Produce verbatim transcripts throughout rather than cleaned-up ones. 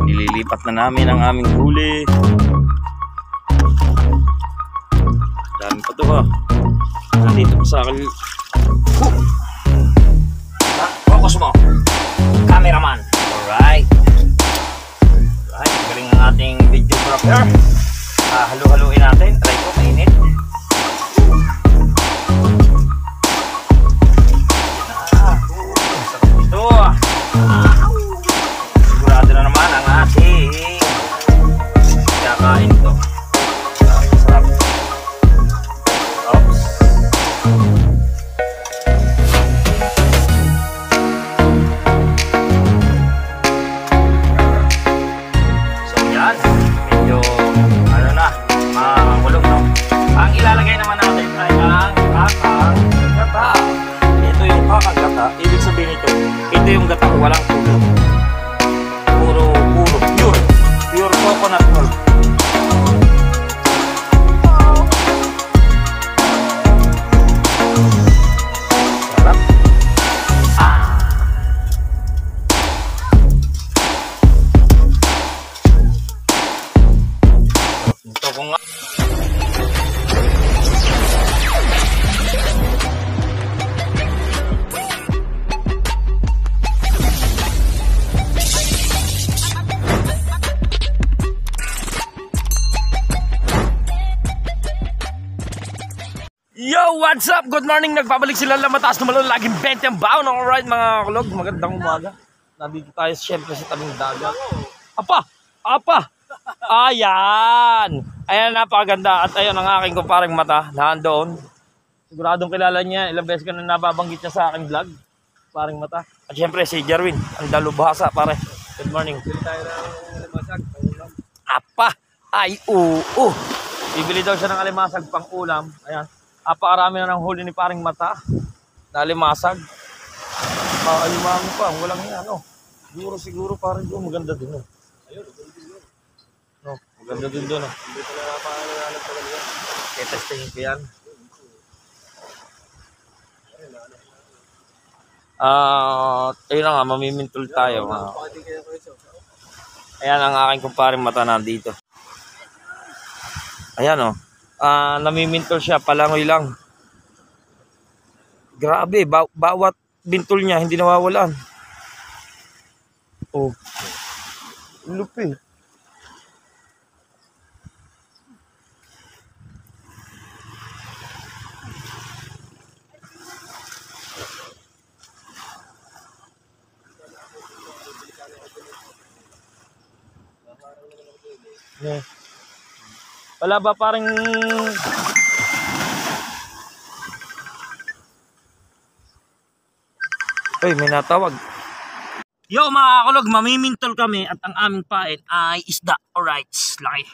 Nililipat na namin ang aming huli. Dami pa to ha. Nandito pa sa akin. Focus mo, cameraman. Alright. Alright, galing ang ating videographer. Ah, halu-haluin natin. Try ko, mainit. Ah, sarap ito. Sigurado na naman ang ating kakain ito. Sarap. Oops. So yan, medyo ano na, makulog no. Ang ilalagay naman natin ay ang kakang gata. Ito yung kakang gata. Ibig sabihin ito, ito yung gata walang tulo. Puro, puro, pure. Pure coconut milk. Sarap. Ah. Ito ko nga. Yo, what's up? Good morning. Nagbabalik sila lang mataas na malong laging twenty ang baon. Alright mga kulog, magandang umaga. Nandito tayo syempre sa tabing dagat. Apa! Apa! Ayan! Ayan, napakaganda. At ayun ang aking kumparing mata. Nandoon. Siguradong kilala niya. Ilang beses ko na nababanggit niya sa aking vlog. Kumparing mata. At syempre si Jerwin. Ang dalubhasa pare. Good morning. Bili tayo ng alimasag pang ulam. Apa! Ay, oo! Bibili daw siya ng alimasag pang ulam. Ayan. Apakarami na ng huli ni paring mata. Nalimasag. Maalimango pa. Walang yan. No? Siguro, siguro parang doon. Maganda din. No? Ayun. No? Maganda din doon. No? Hindi ko na napakangalanap pa ganyan. Kaya testingin ko yan. Ah, uh, ayun na nga. Mamimintol tayo. Uh. Ayan ang aking kumparing mata nandito. Ayan o. Oh. Uh, namimintol siya, palangoy lang. Grabe, ba bawat bintol niya hindi nawawalan. Oh. Lupi. Yeah. Wala ba parang Uy, may natawag. Yo mga kulog, mamimintol kami at ang aming pain ay isda. Alright, laki.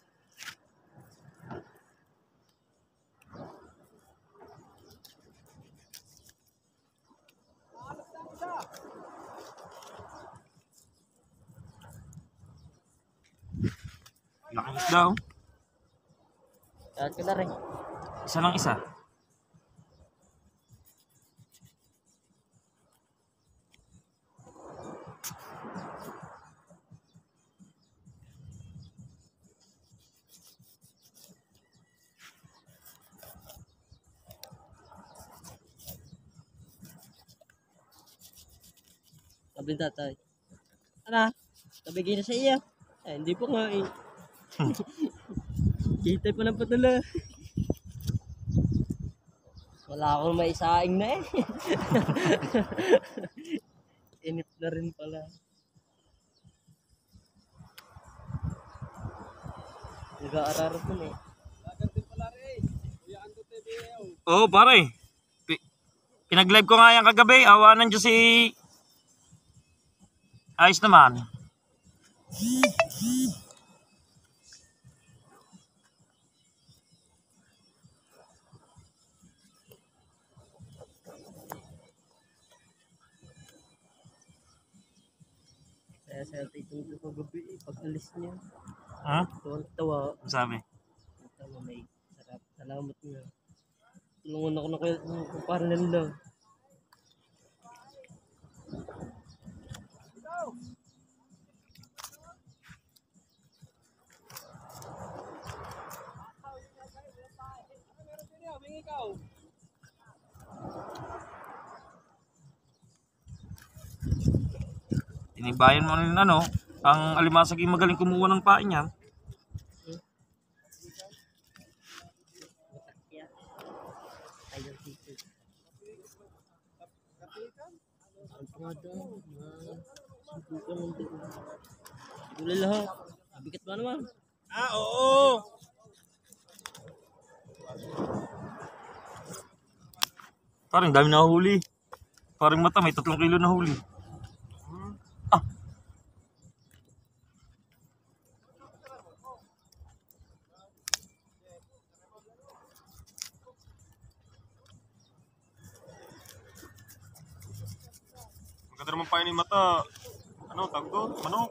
Laking isda oh. Lahat ko na rin. Isa lang isa. Sabi na tatay. Ano? Nabigay na sa iyo. Eh, hindi po nga eh. Kita pa ng patula. Wala akong maisaing na eh. Inip na rin pala. Nag-aarar po na eh. Oo, oh, pare. Pinag-live ko nga yan kagabi. Awanan dyan si... Ayos naman. Kaya sa itong kagabi eh, pag-alis niya. Ha? Tawa-tawa. Ano sabi? Tawa may sarap. Salamat niya. Tulungan ako na kayo kung parang nila. Tinibayan mo rin ano, ang alimasag yung magaling kumuha ng pain niyan. Ayun dito. Ang pangada, subukan ng dito. Gulay lahat. Bigat ba naman? Ah, oo. Parang dami na huli. Parang mata may tatlong kilo na huli. Ah. Ang ganda naman pain ni mata. Ano, tawag doon? Manok.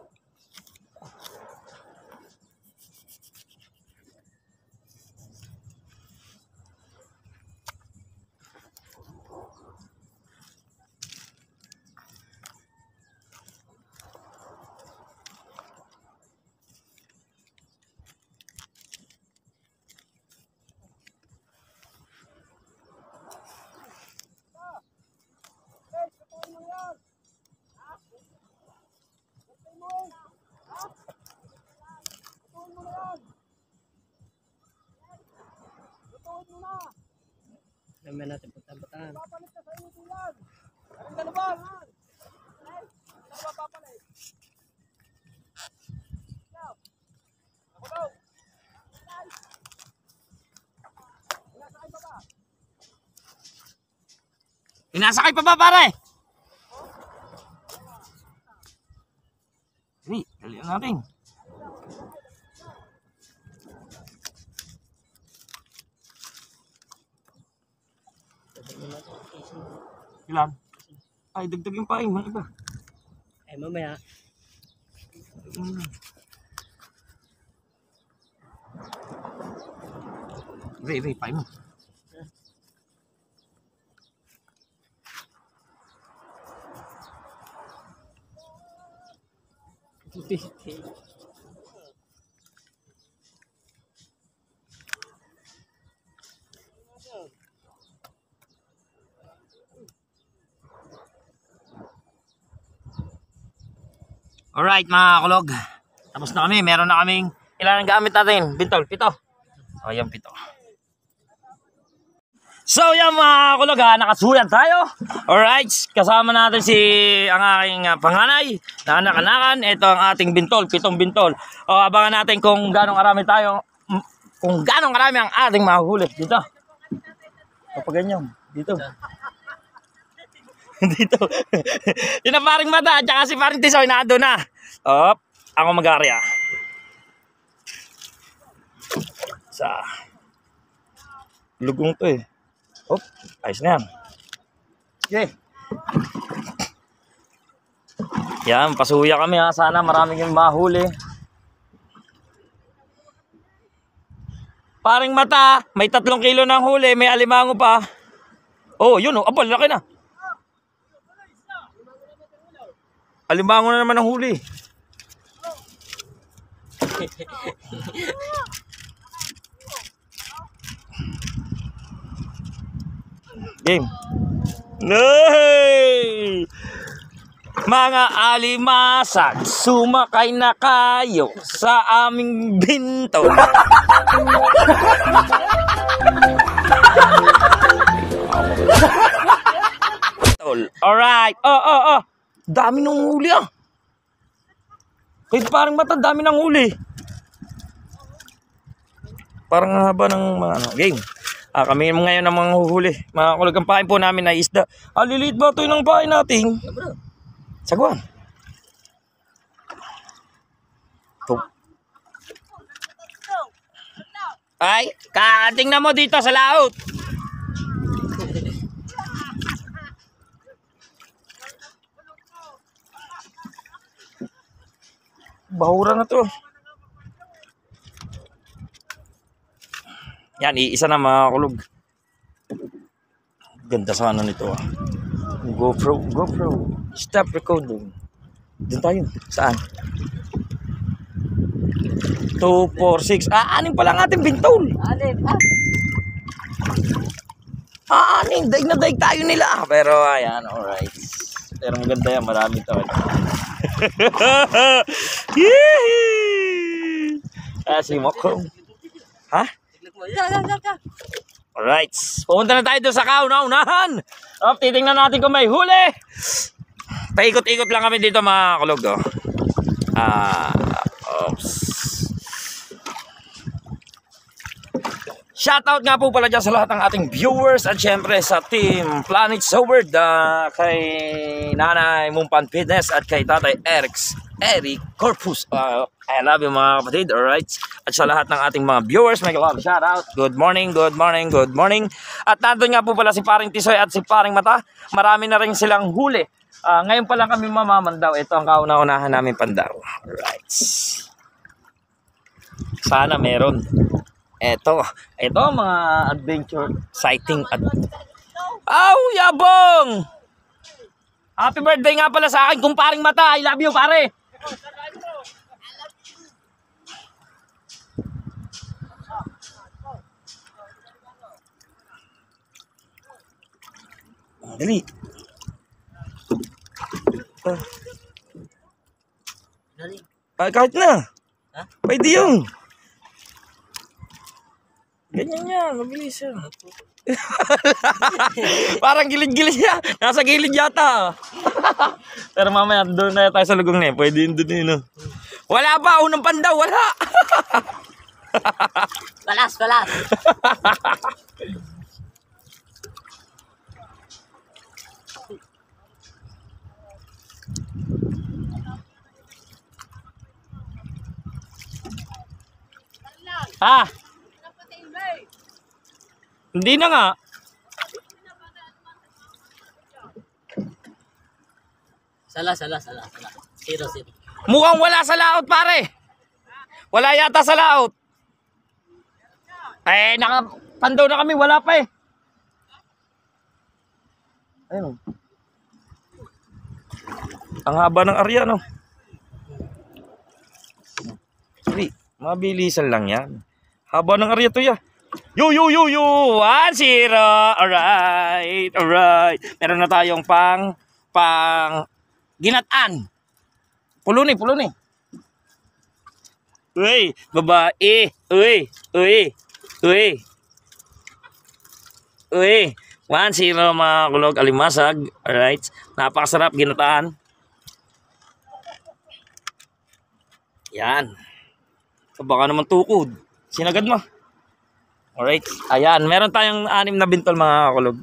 Naman natin punta-bataan. Inasakay pa ba pare? Dali, dalian natin. Ilan? Ay, dagdag yung pain, mga iba. Ay, mamaya. Iba, iba, pain mo. Alright mga kulog. Tapos na kami. Meron na kaming ilan ang gamit natin? Bintol, pito. O yan, pito. So yan mga kulog ha. Nakasuyan tayo. Alright. Kasama natin si ang aking uh, panganay na anak-anakan. Ito ang ating bintol. Pitong bintol. O abangan natin kung gano'ng karami tayo. Kung gano'ng karami ang ating mahuli. Dito. Kapag ganyan. Dito. Dito. Yun ang paring mata at saka si paring tisoy na doon na. Op, ako mag-arya. Sa lugong to eh. Op, ayos na yan. Okay. Yan, pasuya kami ha. Sana maraming yung mahuli. Paring mata, may tatlong kilo ng huli, may alimango pa. Oh, yun oh, abal, laki na. Alimango na naman ang huli. Game. Hey! Mga alimasag, sumakay na kayo sa aming bintol. Alright. Oh, oh, oh. Dami ng huli ah. Kahit parang mata, dami ng huli. Parang haba ng mga ano, game. Ah, kami ngayon ang mga huhuli. Mga kulag ang pain po namin na isda. Ah, liliit ba ito yung pain natin? Sagwan. Oh. Ay, kakating na mo dito sa laot. Bahura na to. Yan, iisa na mga kulog. Ganda sa ano nito ah. GoPro, GoPro. Stop recording. Doon tayo. Saan? two, four, six. Ah, anim pa lang ating bintol. Alin, ah. Aning, daig na daig tayo nila. Pero ayan, alright. Pero maganda yan, marami to. Yee! Ah, si Mokong. Ha? Alright. Pumunta na tayo doon sa kauna-unahan. Oh, titingnan natin kung may huli. Paikot-ikot lang kami dito mga kulog. Oh. Ah, oops. Shoutout nga po pala dyan sa lahat ng ating viewers at syempre sa team Planet Sober, uh, kay Nanay Mumpan Fitness at kay Tatay Eric's Eric Corpus. Uh, I love you mga kapatid, alright? At sa lahat ng ating mga viewers, may love shoutout. Good morning, good morning, good morning. At nandun nga po pala si Paring Tisoy at si Paring Mata. Marami na rin silang huli. Uh, ngayon pa lang kami mamamandaw. Ito ang kauna-unahan namin pandaw. Alright. Sana meron. Eto, eto mga adventure sighting at aw, yabong! Happy birthday nga pala sa akin kung Paring Mata. I love you, pare. Dali. Ah. Dali. Ah, kahit na. Ha? Pwede yun. Ganyan yan, mabilis yan. Parang gilid-gilid niya. Nasa gilid yata. Pero mamaya, doon na tayo sa lugong na eh. Pwede yun doon eh, no? Wala ba? Unang pandaw, wala. Balas, balas. Ha? Hindi na nga. Sala, sala, sala, sala. Zero, zero. Mukhang wala sa laot, pare. Wala yata sa laot. Eh, nakapandaw na kami. Wala pa eh. Ayun. Ang haba ng area, no? Sorry, mabilisan lang yan. Haba ng area to ya. Yo, yo, yo, yo! one zero! Alright, alright. Meron na tayong pang, pang, ginataan. Puluni, puluni. Uy, babae. Uy, uy, uy. Uy, one zero mga kulog, alimasag. Alright, napakasarap, ginataan. Yan. Baka naman tukod. Sinagad mo. Alright. Ayan. Meron tayong anim na bintol mga kulog.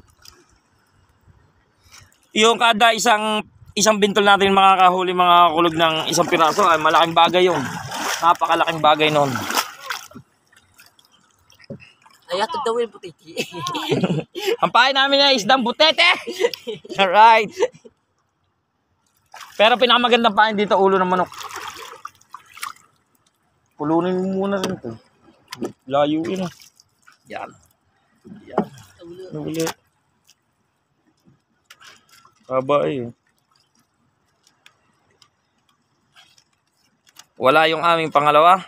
Yung kada isang isang bintol natin makakahuli mga kulog ng isang piraso ay malaking bagay yun. Napakalaking bagay nun. Ay, atog daw yung butiti. Ang pahay namin ay isdang butete. Alright. Pero pinakamagandang pahay dito ulo ng manok. Pulunin mo muna rin ito. Layo yun ah. Yan. Yan. Ano ulit? Haba eh. Wala yung aming pangalawa.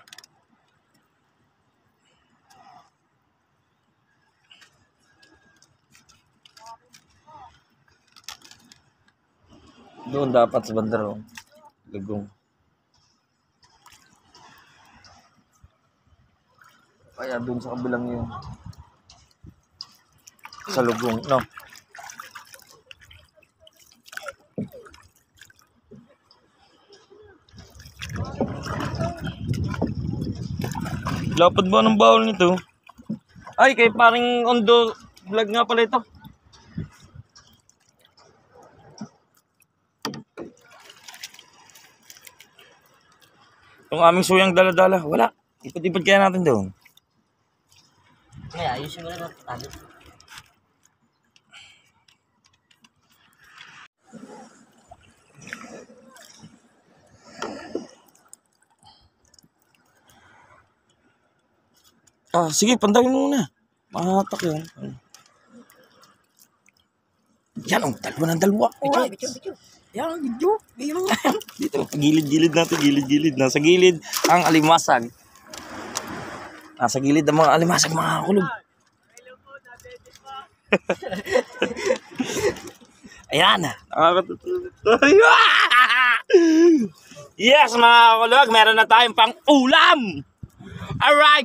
Doon dapat sa bandaro. Lugong. Kaya doon sa kabilang yun. Sa lugong, no? Lapad ba ng bawal nito? Ay, kay paring Ondo vlog nga pala ito. Yung aming suyang dala-dala, wala. Ipad-ipad kaya natin doon. Kaya, ayusin mo lang ang tali. Ah, sige, pandawin mo muna. Mahatak yun. Yan, ang dalawa ng dalawa. Bidyo, bidyo, bidyo. Yan, video. Video yan. Dito, gilid-gilid natin, gilid-gilid. Nasa gilid ang alimasag. Nasa gilid ang mga alimasag, mga kulog. Ayan. Nakakatutuwa. Yes, mga kulog. Meron na tayong pang ulam. Alright.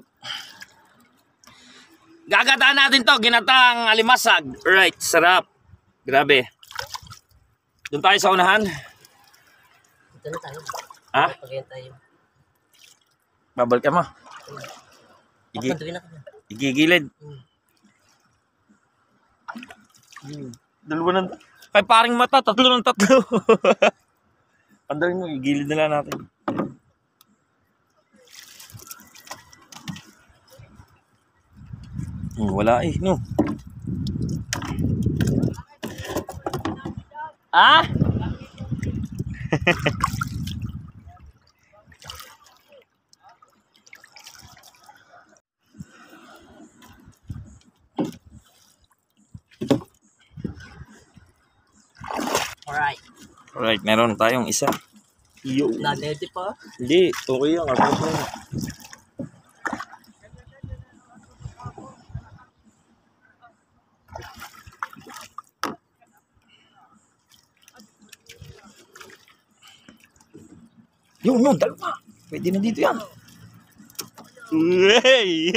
Gagataan natin to. Ginatang alimasag. Alright. Sarap. Grabe. Doon tayo sa unahan. Ito na tayo. Ha? Pagayin tayo. Babal ka mo. Igi Papantuin na ka na. igigilid. Hmm. Dalawa ng... Kay paring mata. Tatlo ng tatlo. Pandalin mo. Igilid na lang natin. Hmm, wala eh. No. Ah? Alright. Alright, meron tayong isa. Yo. Nadede pa. Hindi, okay yan. Ako po. Yung, no, dalawa. Pwede na dito yan. Hey!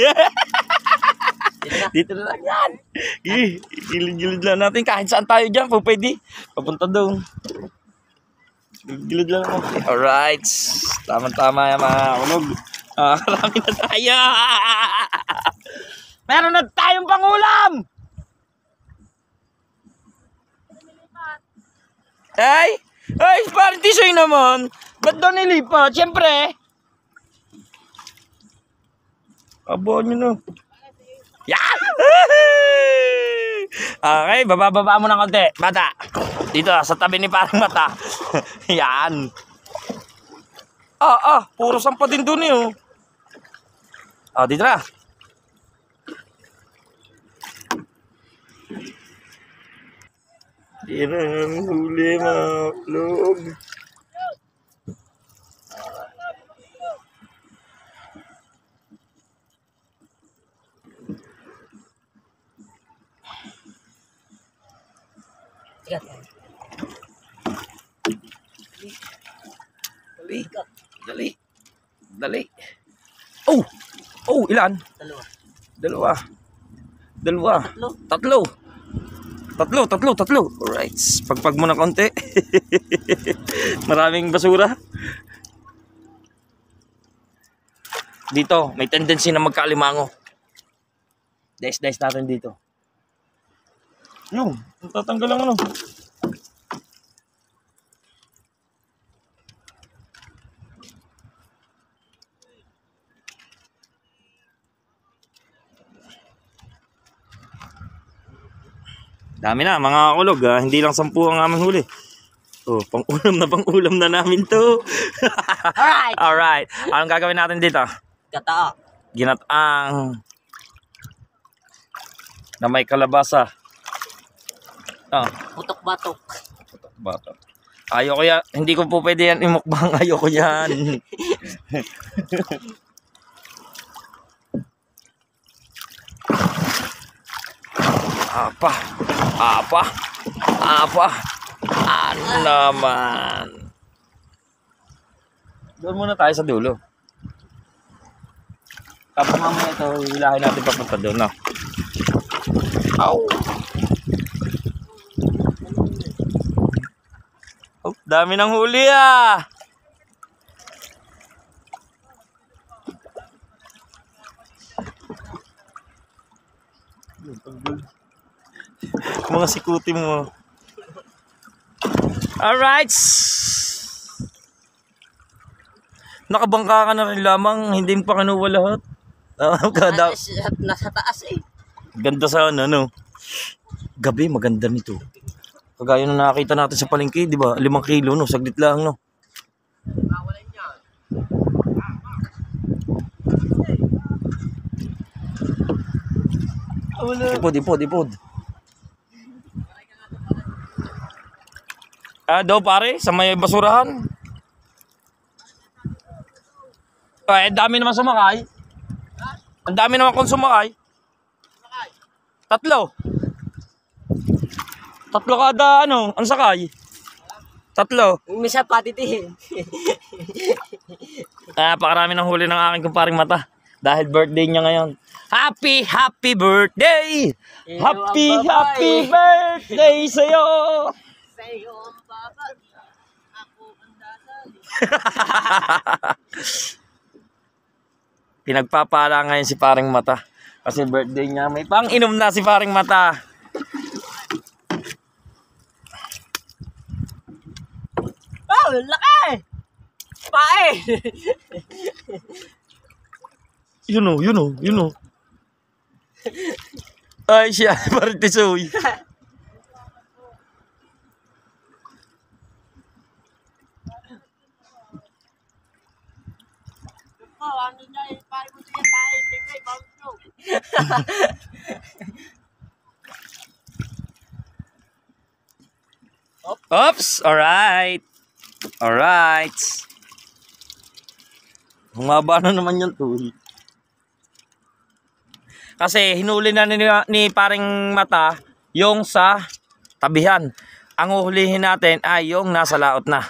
Dito na lang yan. Gilid-gilid lang natin. Kahit saan tayo dyan po pwede. Papunta doon. Gilid lang natin. Alright. Tama-tama yan mga kulog. Ah, karami na tayo. Meron na tayong pangulam. Ay! Ay, parang tisoy naman. Ba't daw nilipat? Siyempre. Abo nyo na. Yan! Okay, bababa mo ng konti. Bata. Dito, sa tabi ni parang mata. Yan. Ah, ah. Puro sampa din dun eh. Oh. Ah, dito na. Yan, huli mga vlog. Sikat. Dali. Dali. Dali. Oh! Oh, ilan? Dalawa. Dalawa. Dalawa. Tatlo. Tatlo. Tatlo, tatlo, tatlo. Alright. Pagpag mo na konti. Maraming basura. Dito, may tendency na magkaalimango. Dice-dice natin dito. Yung, tatanggal lang ano. Dami na, mga kulog. Ah. Hindi lang sampu ang aming huli. Oh, pang-ulam na pang-ulam na namin to. Alright. Alright. Anong gagawin natin dito? Gata. Ginataang na may kalabasa. Ah, Putok-batok. bata. Ayoko yan. Hindi ko po pwede yan imukbang. Ayoko yan. Apa? Apa? Apa? Ano naman? Doon muna tayo sa dulo. Tapos mamaya ito, hilahin natin papunta doon, no? Ow! Oh, dami ng huli ah! Mga sikuti mo. Alright! Nakabangka ka na rin lamang, hindi mo pa kinuha lahat. Uh, kada, Nasa, nasa taas eh. ganda sana, no? Gabi, maganda nito. Kagaya na nakakita natin sa palengke, di ba? Limang kilo, no? Saglit lang, no? Ipod, ipod, ipod. Ah, daw pare, sa may basurahan. Ay, ang dami naman sumakay. Ang dami naman kung sumakay. Tatlo. Tatlo kada ano, ang sakay. Tatlo. Misa patitiin. Ah, pakarami ng huli ng aking kumparing mata. Dahil birthday niya ngayon. Happy, happy birthday! Happy, happy birthday sa'yo! Sa'yo ang babag. Ako ang dasal. Pinagpapala ngayon si paring mata. Kasi birthday niya. May pang inom na si paring mata. Oh, laki! Pae! Yun o, yun o, yun o. Ay siya, parang tisoy. Oh, ano niya eh, pae mo siya pae. Tingay, bounce mo. Oops, alright. Alright. Humaba na naman yung tuloy. Kasi hinuli na ni, ni paring mata yung sa tabihan. Ang uhulihin natin ay yung nasa laot na.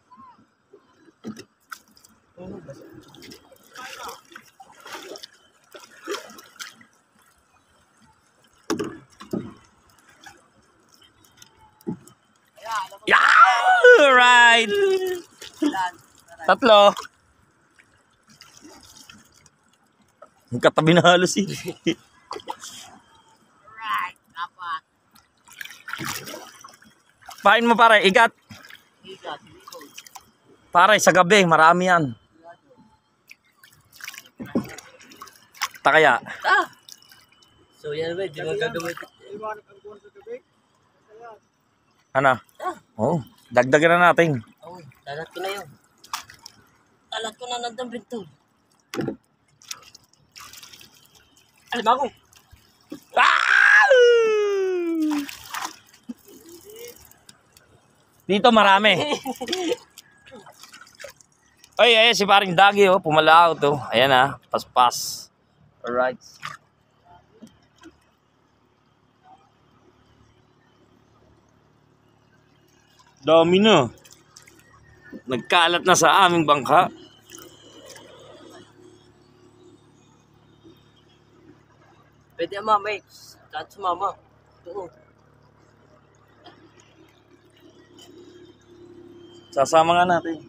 Yeah! Alright. Tatlo. Magkatabi na halos eh. Right, dapat. Pain mo pare, ikat. Higa, silikon. Pare, sa gabi, marami yan. Takaya. Ah! So yan ba, di mo gagamit. Ano? Ah! Oh, dagdagan na natin. Oh, dalat ko na yun. Dalat ko na nagdambing to. Alam ako. Ah! Dito marami. Ay, ay, si paring Dagi oh, pumalao to. Ayan ah, paspas. Alright. Dami na. Nagkalat na sa aming bangka. Pwede ang mama eh. Kahit sa mama. Oo. Sasama nga natin.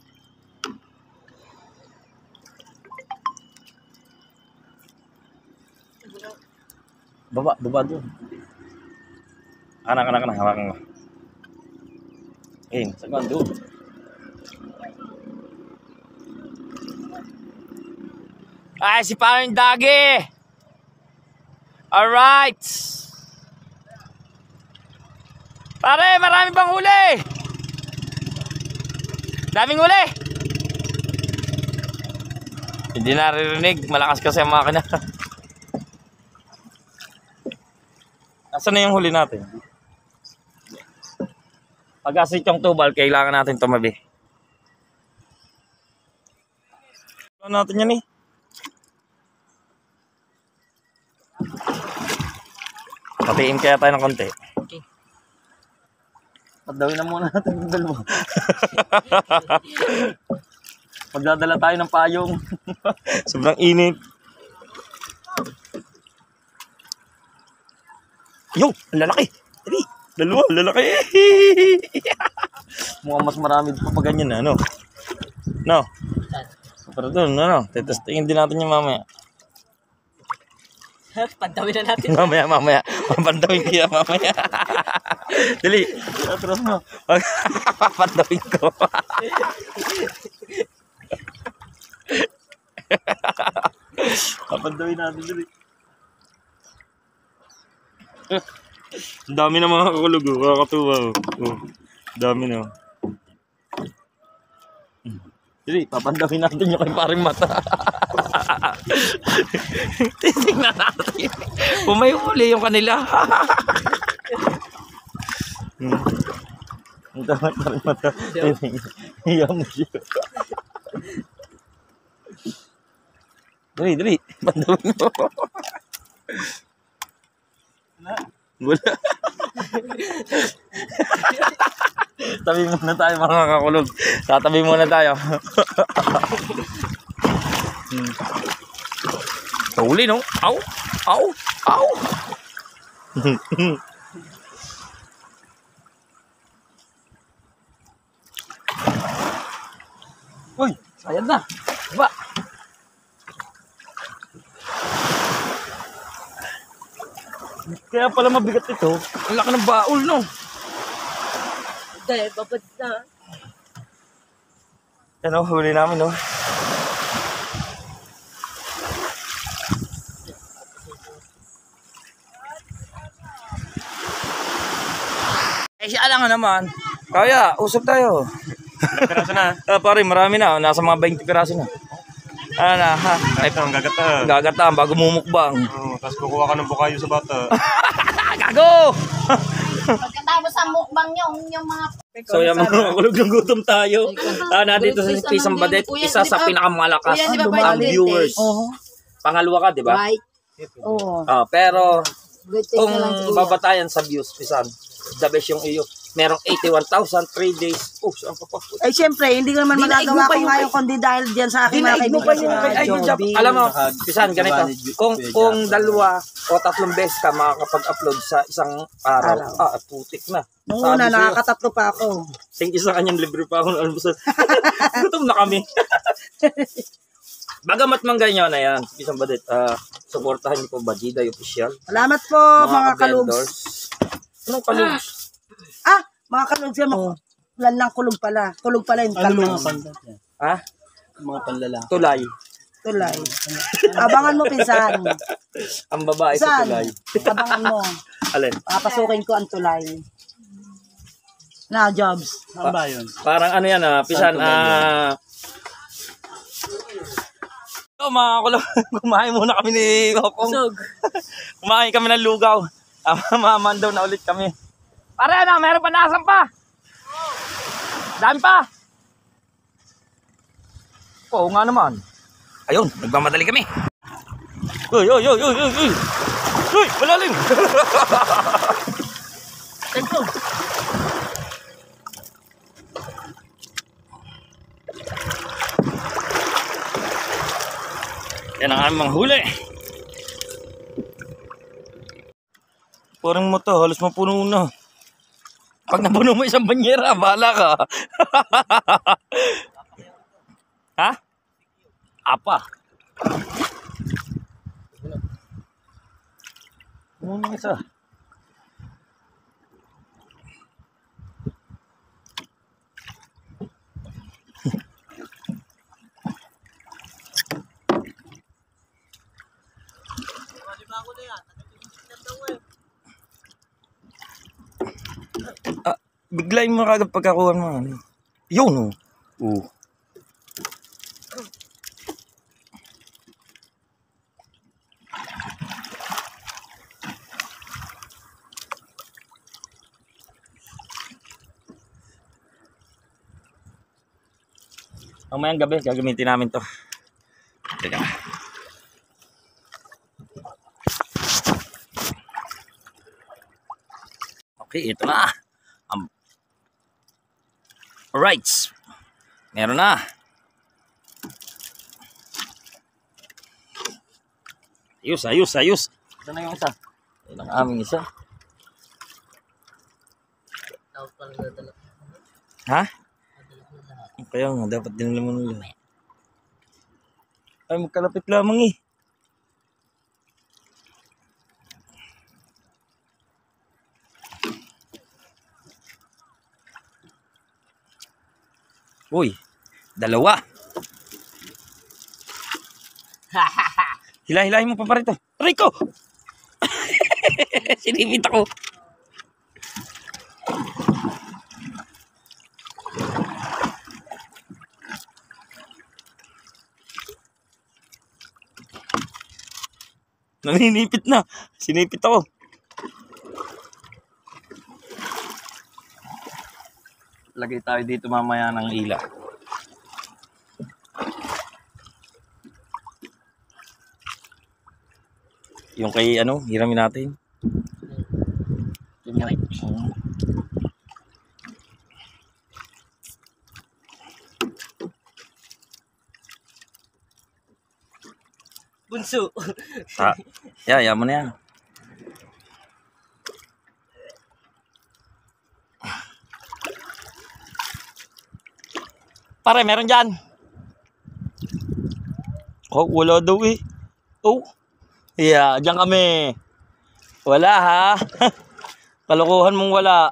Baba, baba doon. Anak, anak, anak, hawakan mo. Eh, sagwan doon. Ay, si paring Dagi! Alright! Pare, marami pang huli! Daming huli! Hindi naririnig, malakas kasi ang makina. Nasaan na yung huli natin? Pag-asit yung tubal, kailangan natin tumabi. Ano natin yan eh? Patiin kaya tayo ng konti. Okay. Padawin na muna natin yung dalawa. Magdadala tayo ng payong. Sobrang init. Yo, ang lalaki. Dali, dalawa, lalaki. Mukhang mas marami pa pa ganyan na, ano? No? Pero doon, ano? Tetestingin din natin yung mamaya. Pantawin na natin. Mamaya, mamaya. Papandawin kaya mamaya. Dali. Atras mo. Papandawin ko. Papandawin natin dali. Ang dami na mga kakulog. Oh. Kakatuwa. Oh. Oh. Dami na. Dali, papandawin natin yung kay paring mata. Titignan natin. Kung may huli yung kanila. Ang dami paring mata. Iyan mo siya. Dali, dali. Pandawin mo. Wala. Tabi muna tayo mga kakulog. Tatabi muna tayo. hmm. Huli no? Aw! Aw! Aw! Uy! Sayad na! Ba! Kaya pala mabigat ito. Ang laki ng baul, no? Dahil, babad na. Yan o, huli namin, no? Eh, siya lang naman. Kaya, usap tayo. Piraso na. Ah, pare, marami na. Nasa mga twenty piraso na. Ano na, ha? Ay, Ito, ang gagata. gagataan bago mumukbang. Oh, tapos kukuha ka ng bukayo sa bata. Gago! Pagkatapos ang mukbang nyo, yung mga... So yan mga kulog ng gutom tayo. Ah, nandito sa Pisang Badet, isa sa pinakamalakas Kuya, di ba, ang Badet? viewers. Oo. Pangalawa ka, di ba? Right. Oo. Ah, pero Good kung na lang si Kuya. babatayan sa views, Pisan, the best yung iyo. Merong eighty-one thousand, three days. Oh, saan pa pa? Ay, siyempre, hindi ko naman Dinaig mo magagawa pa ko yung- ngayon kundi dahil dyan sa aking mga Dinaig mo kaibigan pa yung sila. kay Idol Job. Alam mo, Pisan, ganito. Kung kung dalawa o tatlong beses ka makakapag-upload sa isang araw, Araw. ah, putik na. Nung Sabi una, sa'yo, nakakatatlo pa ako. thank you sa kanyang libre pa akong almusal. Gutom na kami. Bagamat man ganyan na yan, Pisang Badet, ah, supportahan niyo po Bajida Official. Salamat po, mga kalugs. vendors. Anong kalugs? Ah, mga kalugs yan. Oh. Ulan lang kulog pala. Kulog pala yung Ano mga kalma. pandat yan? Ha? Mga panlalaki. Tulay. Tulay. Abangan mo, pinsan. Ang babae sa Saan? tulay. Abangan mo. Alin? Papasukin ko ang tulay. Na, jobs. Saan ba yun? Parang ano yan ah, Pisan, ah... So mga kulong, kumain muna kami ni Hokong. Sog. Kumain kami ng lugaw. Ah, mamandaw na ulit kami. Pare, ano, meron pa nasam pa. Dami pa. Oo nga naman. Ayun, nagmamadali kami. Uy, uy, uy, uy, uy, uy. Uy, malalim. Ito. Yan ang aming mga huli. Parang mo to, halos mapuno na. Pag napuno mo isang banyera, bahala ka. Ha? Apa? Ano na isa? Ah, biglayin mo kagad pagkakuha mo. Ano. Yun, oh. Oo. Mamayang gabi, gagamitin namin to. Teka. Okay, ito na. Um, Alright. Meron na. Ayos, ayos, ayos. Ito na yung isa. Ito ang aming isa. Tawag pala na dala. Ha? Kaya nga, dapat din naman nila. Ay, magkalapit lamang eh. Uy, dalawa. Hila-hilahin mo pa pa rito. Rico! Sinipit ako. Naninipit na. Sinipit ako. Lagay tayo dito mamaya ng ila. Yung kay ano, hiramin natin. niya. Bunso. Ah, ya, ya mo na yan. Pare, meron dyan. Oh, wala daw eh. Oh. Yeah, dyan kami. Wala ha. Kalokohan mong wala.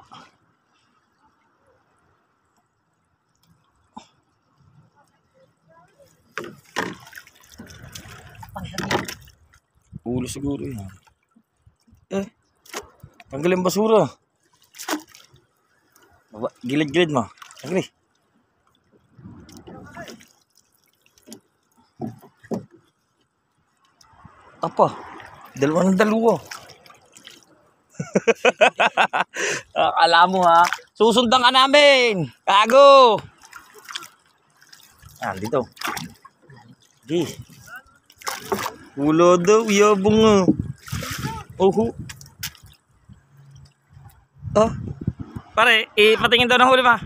Ulo siguro yan. Eh. Tanggalin basura. Baba, gilid-gilid mo. Tanggalin. Apa? Dalawa ng dalawa. Akala mo ha. Susundan ka namin. Kago. Ah, dito. Di. Ulo daw. Yabong nga. Oho. Ah. Pare, ipatingin daw ng huli pa.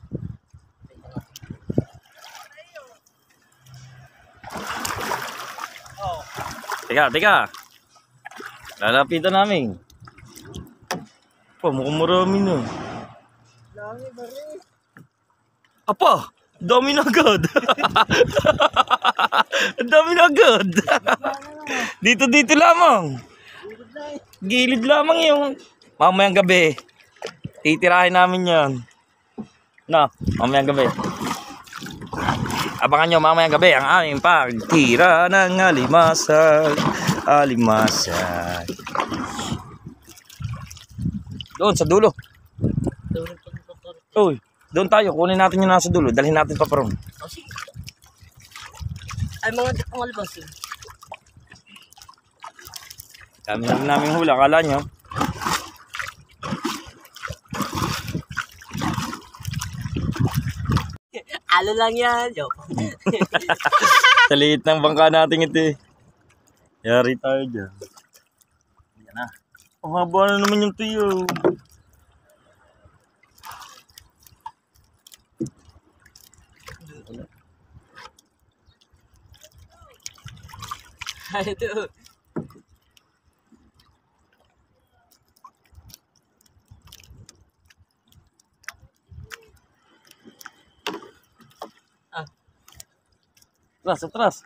Teka, teka. Lalapitan namin. Pa, mukhang marami na. Apa, dami na agad. Dami na agad. Dito, dito lamang. Gilid lamang yung mamayang gabi. Titirahin namin yan. No, mamayang gabi. Abangan nyo mamayang gabi ang aming pagtira ng alimasag. Alimasag. Doon sa dulo. Uy, doon tayo. Kunin natin yung nasa dulo. Dalhin natin pa paron. Oh, sige. Ay, mga pang albas yun. Dami na rin namin hula. Akala nyo. Alo lang yan. Yo. Sa liit ng bangka natin ito eh. Yari tayo dyan. Yan na. Ang haba na naman yung tuyo. Ito. Atras, atras.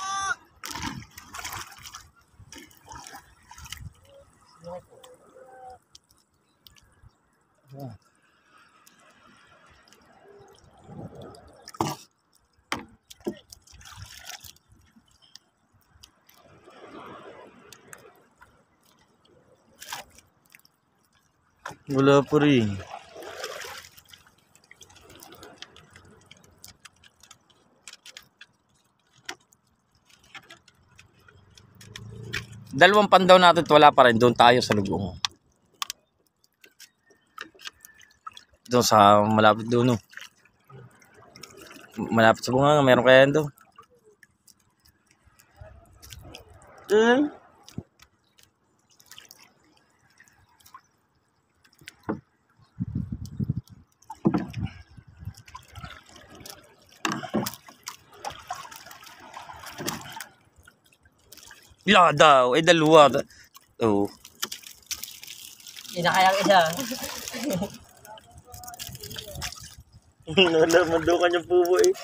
Wala pa rin. Dalawang pandaw natin wala pa rin. Doon tayo sa lugong. Doon sa malapit doon. No? Malapit sa bunga. Meron kaya doon. Eh? Bila daw, eh dalawa. Oh. Inakayang isa. Nalaman daw kanyang pubo eh.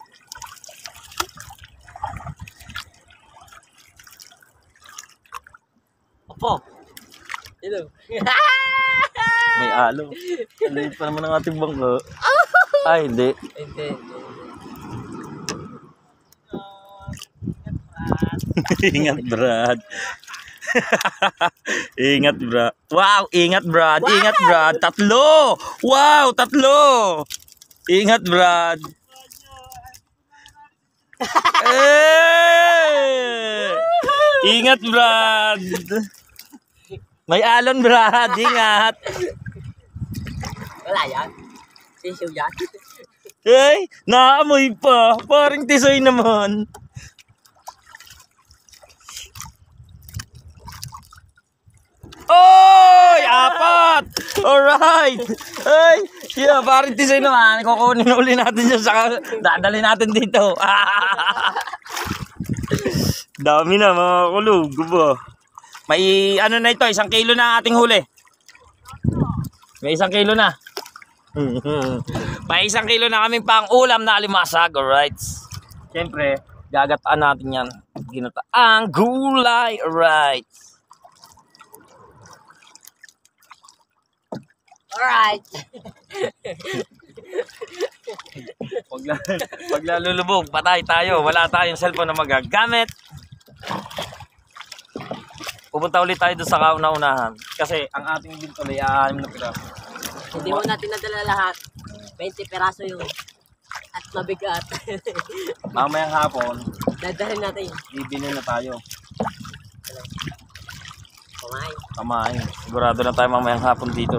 Opo. Hello. May alo. Liit pa naman ang ating bangka. Ay, hindi. Hindi. Ingat, Brad. Ingat, Brad. Wow, ingat, Brad. Ingat, Brad. Tatlo. Wow, tatlo. Ingat, Brad. Eh! Ingat, Brad. May alon, Brad. Ingat. Wala yan. Sisiw yan. Hey, naamoy pa. Parang tisoy naman. Oy! Apat! Alright! Ay! Yeah, parang tisay naman. Kukunin uli natin yun sa... Dadali natin dito. Dami na mga kulog. Ba? May ano na ito, isang kilo na ating huli. May isang kilo na. May isang kilo na kaming pang ulam na alimasag. Alright. Siyempre, gagataan natin yan. Ginataang gulay. Alright. Alright. Pag, pag lalulubog, patay tayo. Wala tayong cellphone na magagamit. Pupunta ulit tayo doon sa kauna-unahan. Kasi ang ating bintuloy, aanim na piraso. Hindi mo natin nadala lahat. twenty peraso yun. At mabigat. Mamayang hapon, Dadalhin natin. bibili na tayo. Kumain. Kamain. Sigurado na tayo mamayang hapon dito.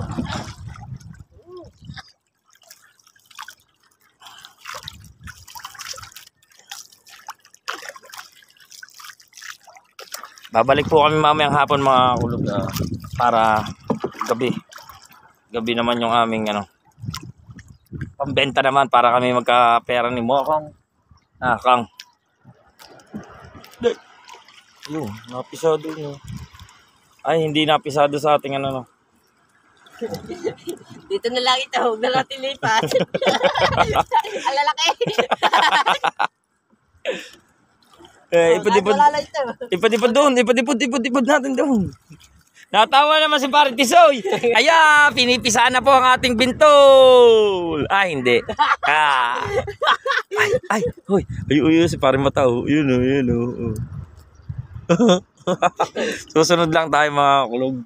Babalik po kami mamayang hapon mga kulog uh, para gabi. Gabi naman yung aming ano. Pambenta naman para kami magkapera ni Mokong. Ah, Kang. Ayun, napisado no. Ay, hindi napisado sa ating ano no. Dito na lang ito. Huwag na natin lipat. Ang lalaki. Eh, ipad-ipad. Wala ito. Ipad-ipad doon, ipad-ipad, ipad-ipad natin doon. Natawa naman si Pare Tisoy. Aya, pinipisa na po ang ating bintol. Ay, hindi. Ah. Ay, ay, hoy. Ay, uy, si Pare Matao. Yun o, yun o. Susunod lang tayo mga kulog.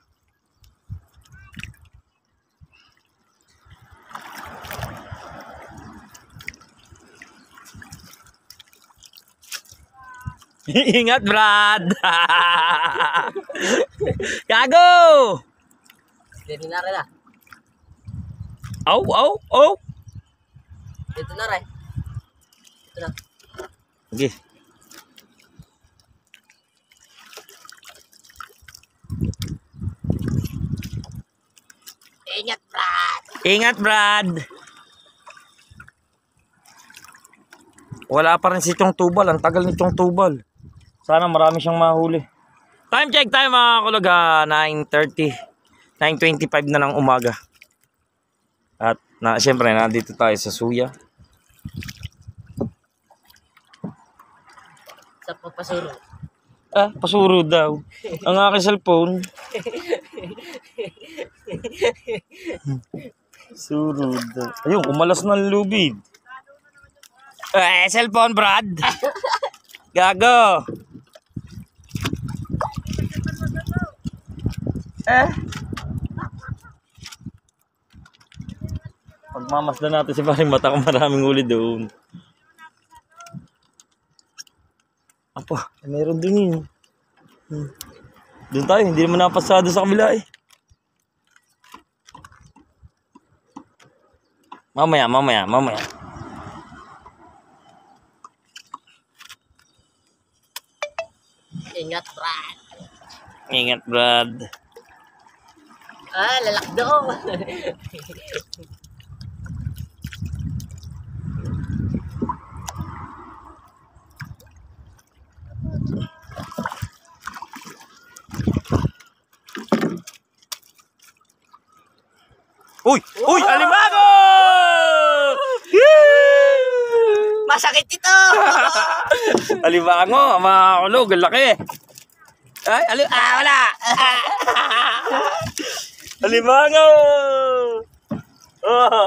Ingat, Brad. Gago. Dito na rin ah. Au, au, au. Dito na rin. Dito na. Okay. Ingat, Brad. Ingat, Brad. Wala pa rin si Chong Tubal. Ang tagal ni Chong Tubal. Sana marami siyang mahuli. Time check tayo mga kulog. nine thirty. nine twenty-five na ng umaga. At na, siyempre nandito tayo sa Suya. Sa papasuro. Ah, pasuro daw. Ang aking cellphone. Suro daw. Ayun, umalas ng lubid. Eh, cellphone, Brad. Gago. Eh. Pagmamasdan natin si Paring Mata kung maraming huli doon. Apa, meron din yun. Hmm. Doon tayo, hindi naman napasado sa kabila eh. Mamaya, mamaya, mamaya. Ingat, Brad. Ingat, Brad. Ah, lalakdo. Uy! Uy! Alimango! Masakit ito. Alimango, mga kulog, ang laki. Ay, ali ah, wala! Alimango! Oh.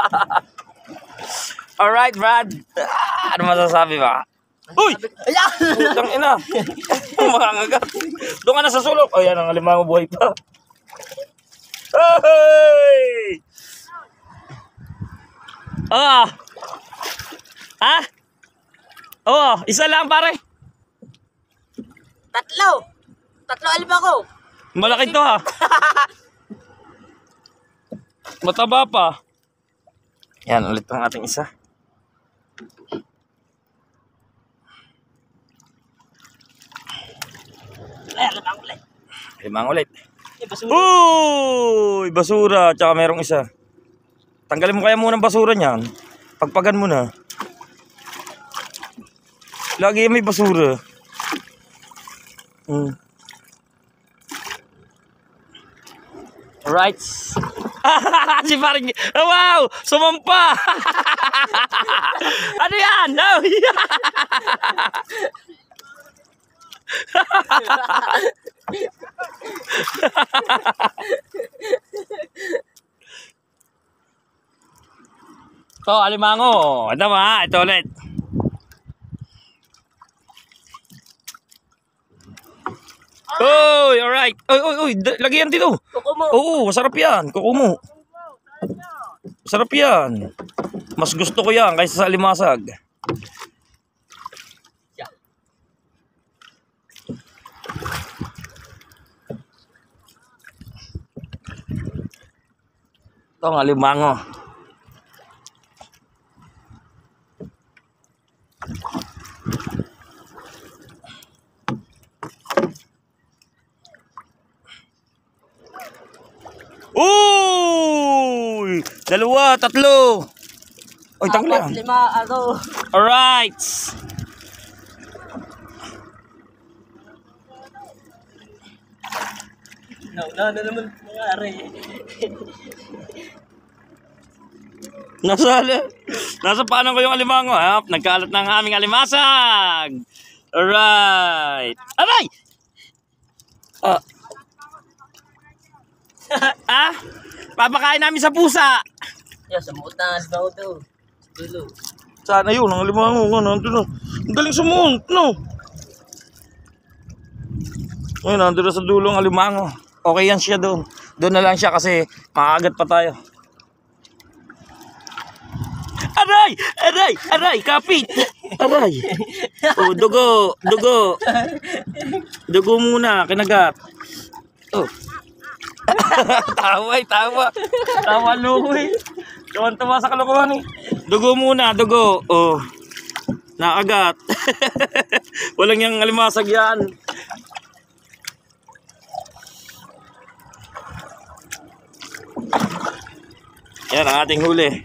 Alright, Brad. Ah, ano masasabi ba? Uy! Putang ina. Mga ngagat. Doon ka na sa sulok. O yan, ang alimango buhay pa. Hey! Oh. Ha? Oh, isa lang pare. Tatlo. Tatlo alba ko. Malaki to ha. Mataba pa. Yan, ulit ang ating isa. Ay, limang ulit. Limang ulit. Basura. Uy! Basura. Tsaka merong isa. Tanggalin mo kaya muna ang basura niyan. Pagpagan mo na. Lagi may basura. Hmm. Alright. Si paring... Oh, wow! Sumampa! Ano yan? No! Ito, alimango. Ito ba? Ito ulit. Oy, alright. Oy, oy, oy, lagyan dito. Kuko mo. Oo, masarap yan. Kuko mo. Masarap yan. Mas gusto ko yan kaysa sa alimasag. Ito ang alimango. Uy! Dalawa, tatlo. Oy, tatlo yan. Apat, lima, ano. Alright. No, no, no naman nangyari. Nasa, nasa paano ko yung alimango, ha? Nagkalat ng aming alimasag. Alright. Aray! Ah. Ah? Papakain namin sa pusa. Yan, sa muot na alimango daw. Dulo. Sana yun, ang alimango. Ano, nandun na. Ang galing sumuot, no? Ayun, nandun na sa dulo ang alimango. Okay yan siya doon. Doon na lang siya kasi makakagat pa tayo. Aray! Aray! Aray! Kapit! Aray! Oh, dugo! Dugo! Dugo muna, kinagat. Oh. Tawa eh, tawa. Tawa luhoy. Tuwan-tuwa sa kalokohan eh. Dugo muna, dugo. Oh. Nakagat. Walang yung alimasag yan. Yan ang ating huli.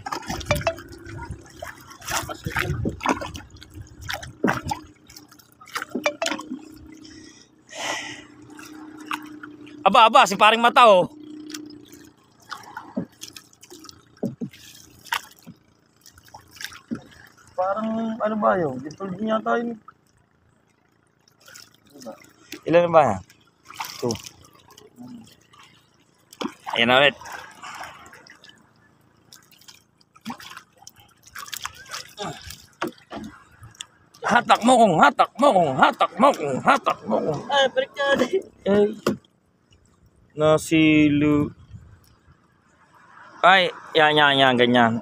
Aba, aba, si paring mata oh. Parang ano ba yun? Dito din yata yun. Ilan na ba yan? Two. Ayan na ulit. Hatak mo kung hatak mo kung hatak mo kung hatak mo kung. Ay, balik na natin. Ay. Nasilu. Ay, yan, yan, yan, ganyan.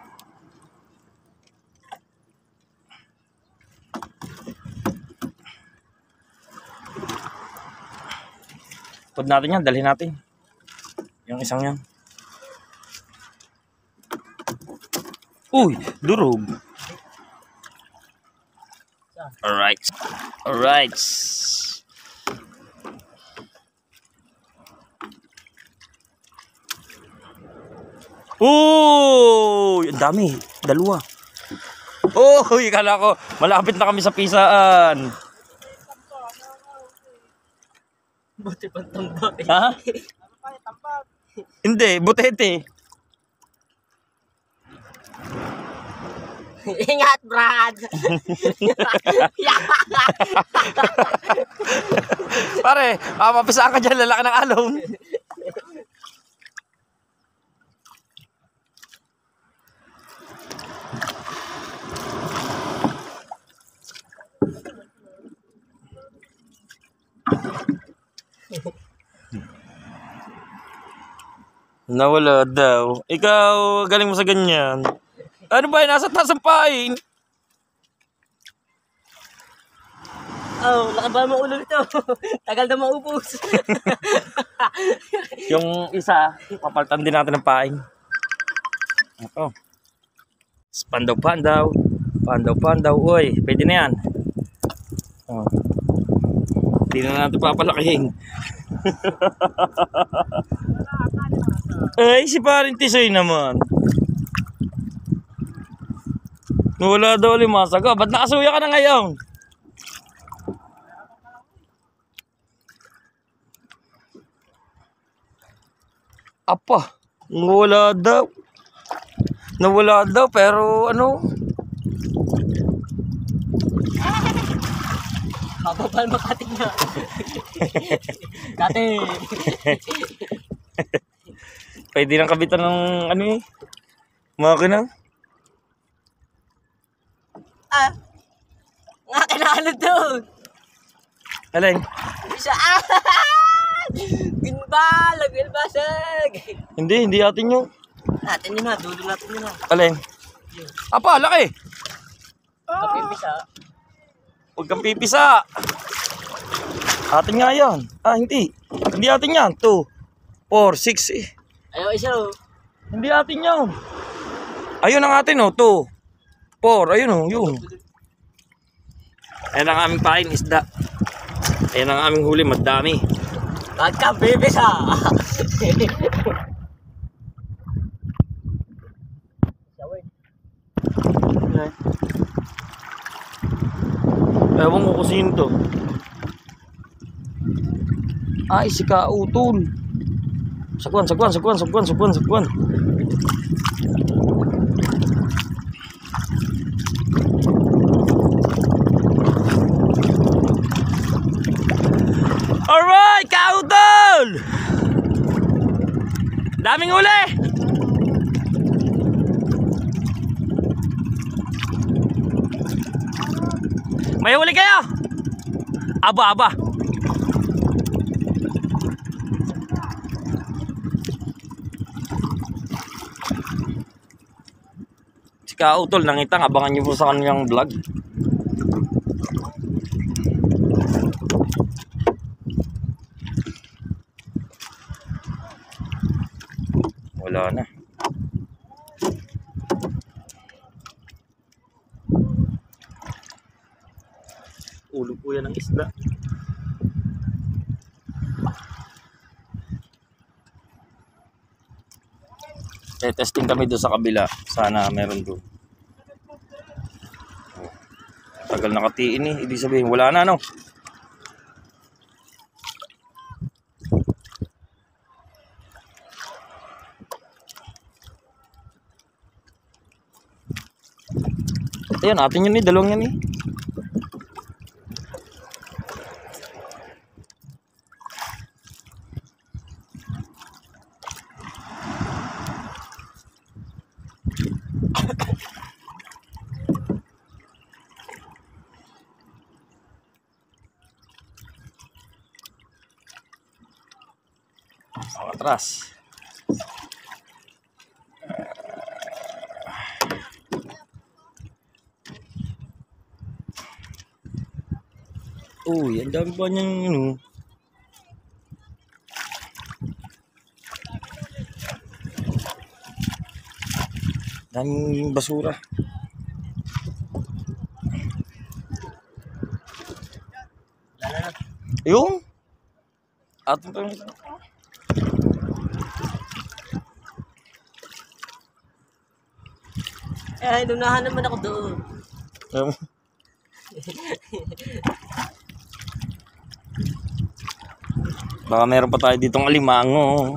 Pud natin yan, dalhin natin. Yung isang yan. Uy, durog. Alright. Alright. Uy, ang dami. Dalawa. Uy, kala ko malapit na kami sa pisaan. Buti pang tambak eh. Ha? Hindi, butete. Ingat, Brad! Pare, mapapisaan ka dyan, lalaki ng alon. Nawala daw. Ikaw, galing mo sa ganyan. Ano ba yun? Nasa taas ang pain. Oh, laki ba mo ulo nito? Tagal na maubos. Yung isa, papalitan din natin ng pain. Ito. Pandaw-pandaw. Pandaw-pandaw. Uy, pwede na yan. Oh. Hindi na natin papalakihin. Ay, si paring Tisoy naman. Wala daw limasa ka. Ba't nakasuya ka na ngayon? Apa, wala daw. Nawala daw, pero ano? Mababal makating na. Kate. Pwede nang kabitan ng ano eh. Makina. Ah. Nga kinalo doon. Alay. Isa. Ah! Ginbal, lagilbasag. Hindi, hindi atin yun. Natin yun na, dulo natin yun na. Alay. Apa, laki. Kapipisa. Huwag kang pipisa. Atin nga yan. Ah, hindi. Hindi atin yan. two, four, six eh. Ayaw isa o. Hindi atin yan. Ayun ang atin oh. two, four. Ayun oh. Yun. Ayan ang aming pain isda. Ayan ang aming huli. Madami. Huwag kang pipisa. Ewan ko kung sino to. Ay, si Kautol. Sagwan, sagwan, sagwan, sagwan, sagwan, sagwan. Alright, Kautol! Daming uli! May huli kayo? Aba, aba. Si Kautol, nangitang. Abangan nyo po sa kanyang vlog. Wala na. Ulo po yan ng isda. Eh, testing kami doon sa kabila. Sana meron doon. Oh. Tagal nakatiin eh. Ibig sabihin, wala na no. Ayan, atin yun eh. Dalawang yan eh. Ang atras. Uy, ang dami pa niyang ano. Daming basura. Yung atin pa yung Eh, lunahan naman ako doon. um, baka meron pa tayo ditong alimango.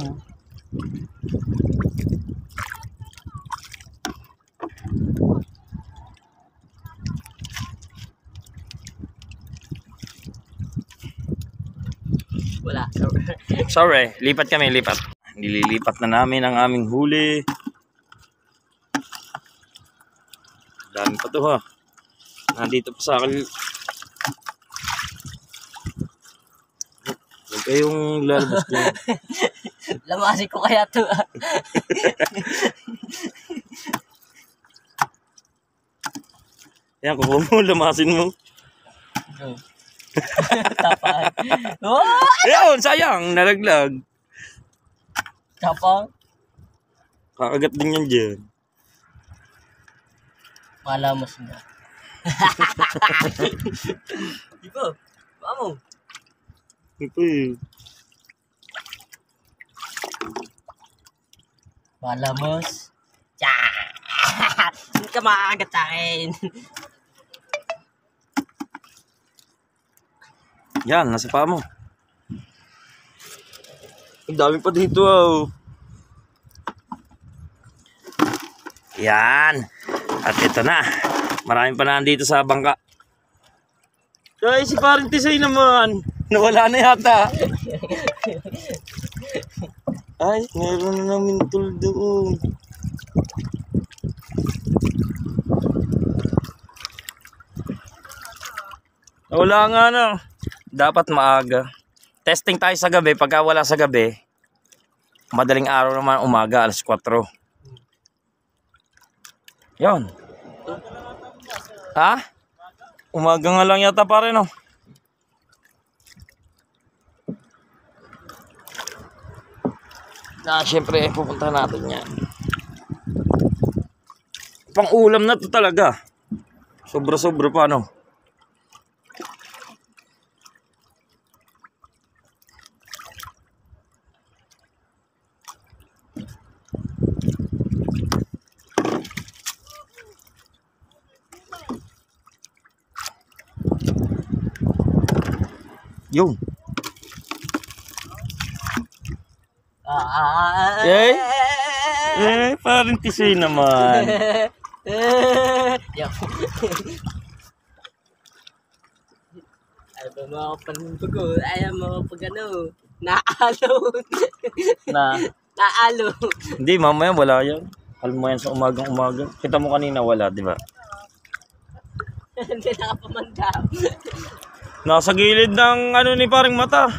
Wala. Sorry, lipat kami, lipat. Nililipat na namin ang aming huli. Dami pa to ha. Nandito pa sa akin. Huwag kayong lalabas dyan. Lamasin ko kaya to. Yan, kukuha mo, lamasin mo. Tapang. Oh! Ayun, sayang, nalaglag. Tapang. Kakagat din yan dyan. Malamos na. Di ba? Vamos. Ito eh. Balamos. Tsa! Hindi ka makakagat sa akin. Yan, nasa paa mo. Ang dami pa dito oh. Yan. At ito na. Marami pa na dito sa bangka. Ay, si Parang Tisay naman. Nawala na yata. Ay, meron na namin tul doon. Wala nga na. Dapat maaga. Testing tayo sa gabi. Pagka wala sa gabi, madaling araw naman umaga, alas kwatro. Yon. Ha? Umaga nga lang yata pare no. Na syempre pupunta natin yan. Pang ulam na to talaga. Sobra-sobra pa no. Yung. Ah, Eh? Eh, Parang Tisay naman. Yuck. Ayaw ba mga panumbago? Ayaw mga pag ano? Naalo. Na. Naalo. Hindi, mamaya wala yan. Alam mo yan sa umagang umaga. Kita mo kanina wala, di ba? Hindi nakapamandam. Nasa gilid ng ano ni Parang Mata.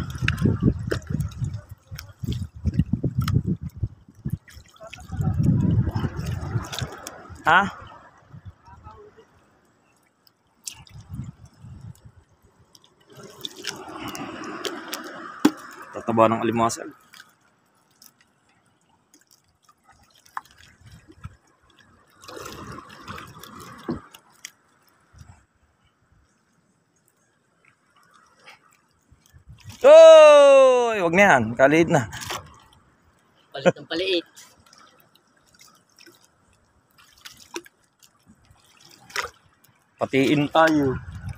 Ha? Tataba ng alimasag. Oy, wag na yan. Kaliit na. Palit ng paliit. Patiin tayo.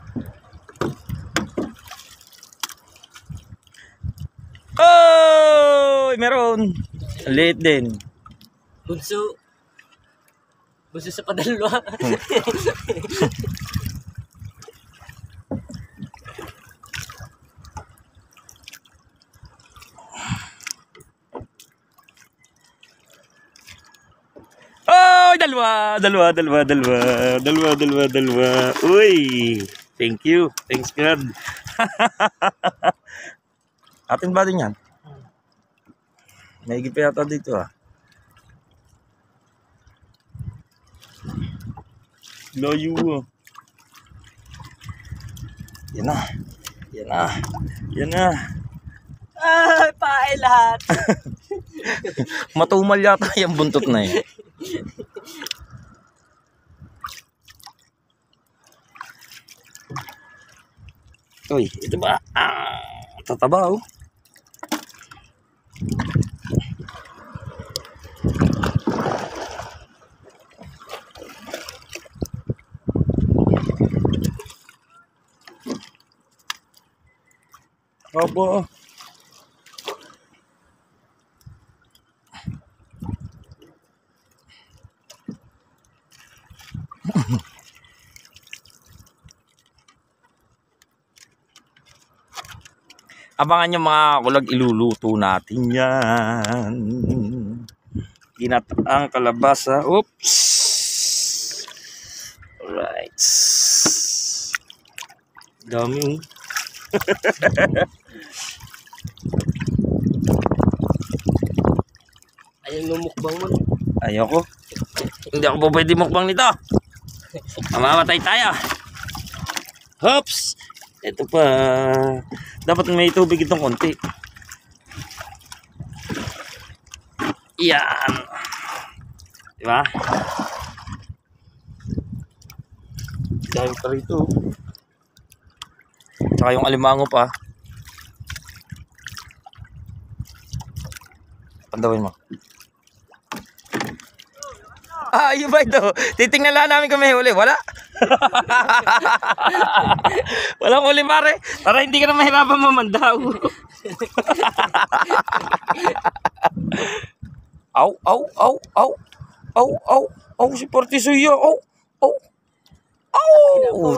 Oy, meron. Liit din. Bunso. Bunso sa padalwa. Oh, dalawa, dalawa, dalawa, dalawa, dalawa, dalawa, dalawa. Uy, thank you. Thanks God. Atin ba din yan? May higit pa yata dito ah. Layo ah. Yan na. Yan na. Yan na. Ay, pae lahat. Matumal yata yung buntot na eh. Uy, ito ba? Ah, tataba oh. Aba. Abangan nyo mga kulag, iluluto natin yan. Ginataang kalabasa. Oops. Alright. Dami oh. Ayun lumukbang mo. Ayoko. Hindi ako po pwede mukbang nito. Mamamatay tayo. Hops. Ito pa. Dapat may tubig itong konti. Yan. Diba? Dahil pa rito. Tsaka yung alimango pa. Pandawin mo. Ah, yun ba ito? Titingnan lang namin kung may huli. Wala. Walang huli, pare. Para hindi ka na mahirapan mamandaw. Au, au, au, au. Au, au, au, si Partisuya. Au, au. Au.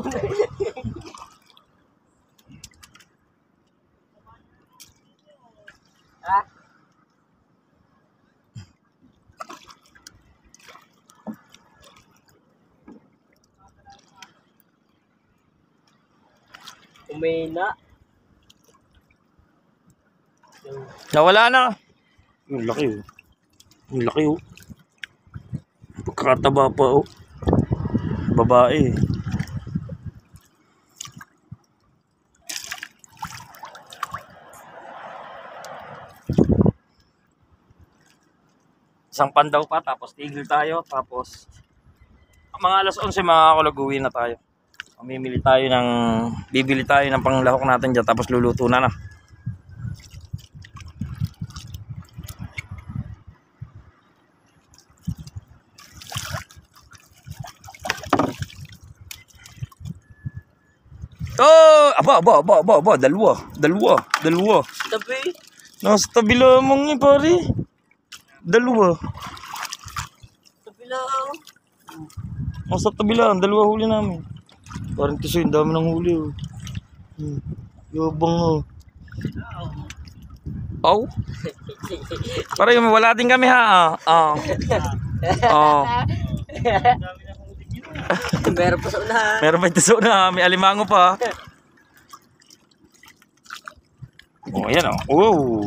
Umena. Nawala na. Ang laki oh. Ang laki oh. Pagkakataba pa oh. Babae. Isang pandaw pa, tapos tigil tayo, tapos mga alas onse mga kulog, uwi na tayo. Mamimili tayo ng, bibili tayo ng panglahok natin dyan, tapos luluto na na. Oh, aba, aba, aba, aba, aba, dalawa, dalawa, dalawa. Tabi. Nasa tabi lamang niya, pare. Dalawa. Tabi lang. Nasa tabi lang, dalawa huli namin. Parang tisoy, dami ng huli, oh. Hmm. Yabang, oh. Aw. Pare, wala din kami, ha. Ah. Ah. Meron pa sa unahan. Meron pa ito sa una, may alimango pa. Oh, ayan oh. Oh.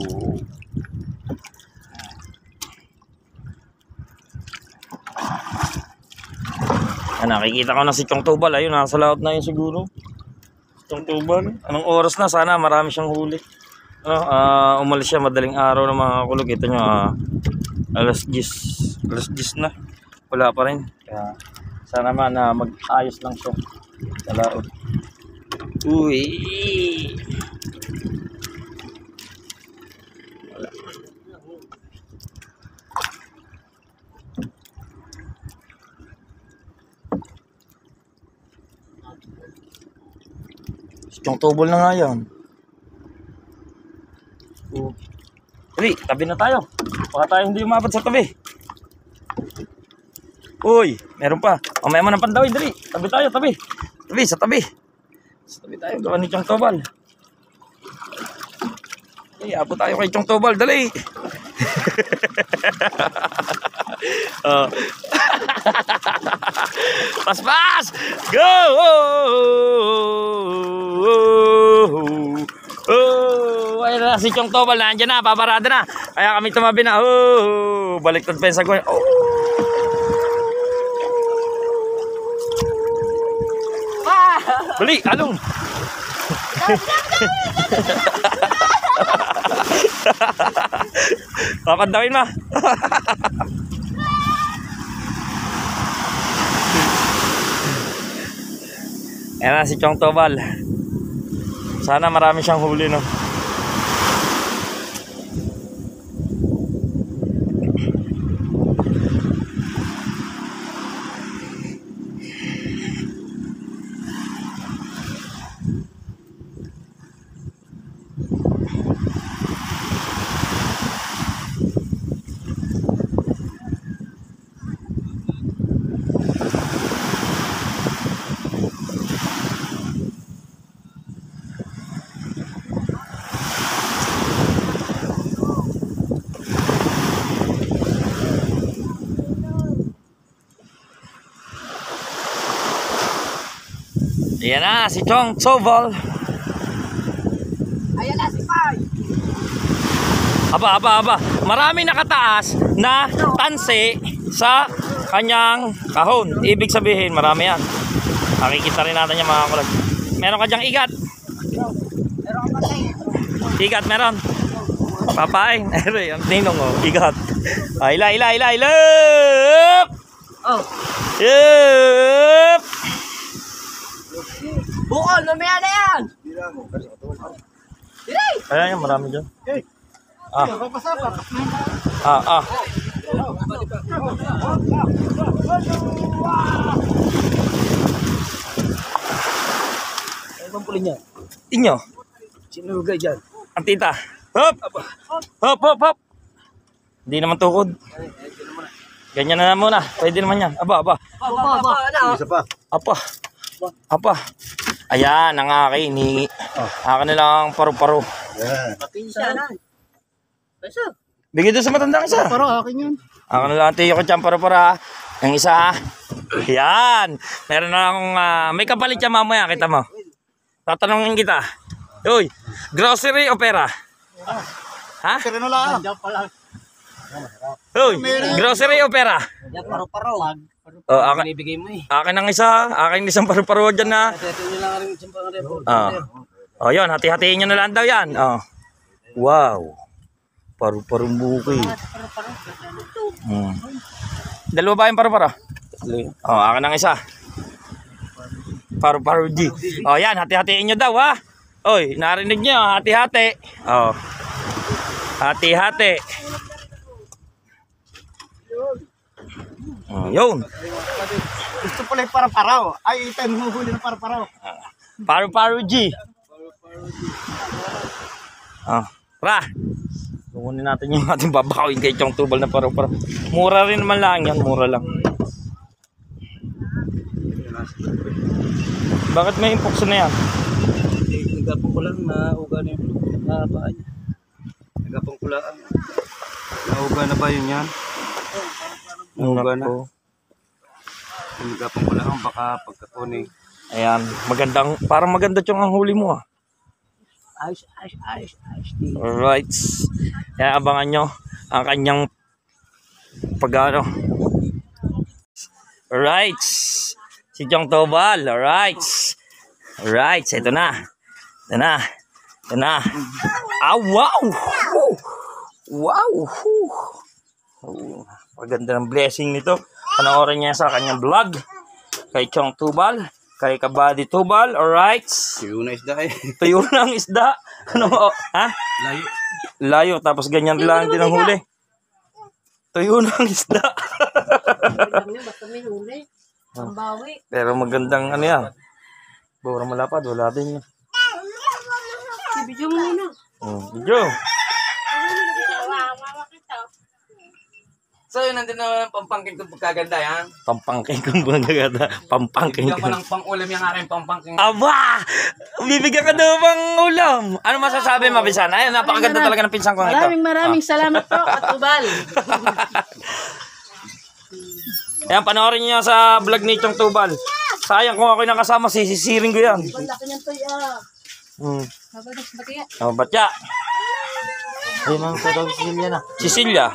Ah, nakikita ko na si Chong Tubal. Ayun, nasa laot na yun siguro. Chong Tubal. Anong oras na? Sana marami siyang huli. Ano, ah, umalis siya madaling araw ng mga kulog. Ito nyo, ah, alas diyes. Alas diyes na. Wala pa rin. Kaya, sana man na mag-ayos lang siya sa laot. Uy! Wala. Yung tubol na nga yan. Oh. Dali, tabi na tayo. Baka tayo hindi umabot sa tabi. Uy, meron pa. Mamaya mo ng pandawin, dali. Tabi tayo, tabi. Tabi, sa tabi. Sa tabi tayo, gawa ni Chong Tobal. Dali, abot tayo kay Chong Tobal, dali. Oh. Pas, pas! Go! Oh, ayun na si Chong Tobal, nandiyan na, paparada na. Kaya kami tumabi na. Oh, baliktad pa yung sagwan. Oh. Bali, along. Papandawin ma. Ayan na si Chong Tobal. Sana marami siyang huli, no. Ayan na, si Chong Tobal. Ayan na si Pai. Aba, aba, aba. Maraming nakataas na tanse sa kanyang kahon. Ibig sabihin, marami yan. Nakikita rin natin yung mga kulag. Meron ka dyang igat? Meron ka patay. Igat, meron. Papain. Ang ninong, oh. Igat. Ah, ila, ila, ila, ila. Oh. Yup. Bukol, mamaya na yan! Ayan yan, marami dyan. Ah. Ah, ah. Ano bang puli niya? Inyo. Sino lugay dyan? Ang tita. Hop! Hop, hop, hop. Hindi naman tukod. Ganyan na muna. Pwede naman yan. Aba, aba. Aba, aba, ano? Isa pa. Apa. Apa. Ayan, ang akin. Ni... Akin na lang paru-paro. Yan. Pati siya na. Pesa. Bigay doon sa matandang isa. Paro, akin yun. Akin na lang tiyo ko dyan paru-para. Ang isa. Ayan. Meron na akong... ah, may kapalit siya mamaya. Kita mo. Tatanungin kita. Uy, grocery o pera? Ha? Pero na lang. Diyan pa lang. Uy, grocery o pera? Diyan paro-paro. Oh, akin, Binibigay mo eh. akin ang isa. Akin isang paru-paro dyan na. Ito nyo lang rin isang pang-report. Oh. Oh, yun. Hati-hatiin nyo na lang daw yan. Oh. Wow. Paru-parong buki. Hmm. Dalawa ba yung paru-paro? Oh, akin ang isa. Paru-paro G. Oh, yan. Hati-hatiin nyo daw, ha? Oy, narinig nyo. Hati-hati. Oh. Hati-hati. Oh, yun. Gusto pala yung para-paraw. Ay, ito yung huli ng para-paraw. Paru-paro G. Oh. Ra. Kukunin natin yung ating babakawin kay Chong Tubal na paru-paro. Mura rin naman lang yan. Mura lang. Bakit may impokso na yan? Nagapang ko lang na uga na yung nakapaan niya. Nagapang ko lang. Nauga na ba yun yan? Nauga na. Nako. Nagapang ko lang baka pagkatuning. Ayan. Magandang, parang maganda Chong ang huli mo, ah. Ayos, ayos, ayos, ayos. Alright. Kaya abangan nyo ang kanyang pag-ano. Alright. Si Chong Tubal. Alright. Alright. Ito na. Ito na. Ito na. Ah, wow. Wow. Oh, maganda ng blessing nito. Panoorin niya sa kanyang vlog. Kay Chong Tubal. Kay Kabady Tubal. Alright. Siyo na isda eh. Tuyo ng isda. Ano mo? Ha? Layo. Layo. Tapos ganyan lang din ang huli. Tuyo ng isda. Basta may huli. Ang bawi. Pero magandang ano yan. Bura malapad. Wala din yun. Ibigyan mo muna. Oh, video. So yun, nandun na pampangkin kong pagkaganda yan. Pampangking kung bagagata. Pampangking Bigyan ko ka. ng pang-ulam yung aking pampangkin. Aba! Bibigyan ka daw bang ulam. Ano masasabi mo, Bisan? Ayun, napakaganda talaga ng pinsang kong ito. Maraming maraming salamat po, Katubal. Ayan, panoorin niyo sa vlog ni Chong Tubal. Sayang kung ako'y nakasama, sisisiring ko yan. Laki niyan to, ah. Hmm. Mabagas ba kaya? Oh, batya. Ayun ang sarap silya na. Cecilia.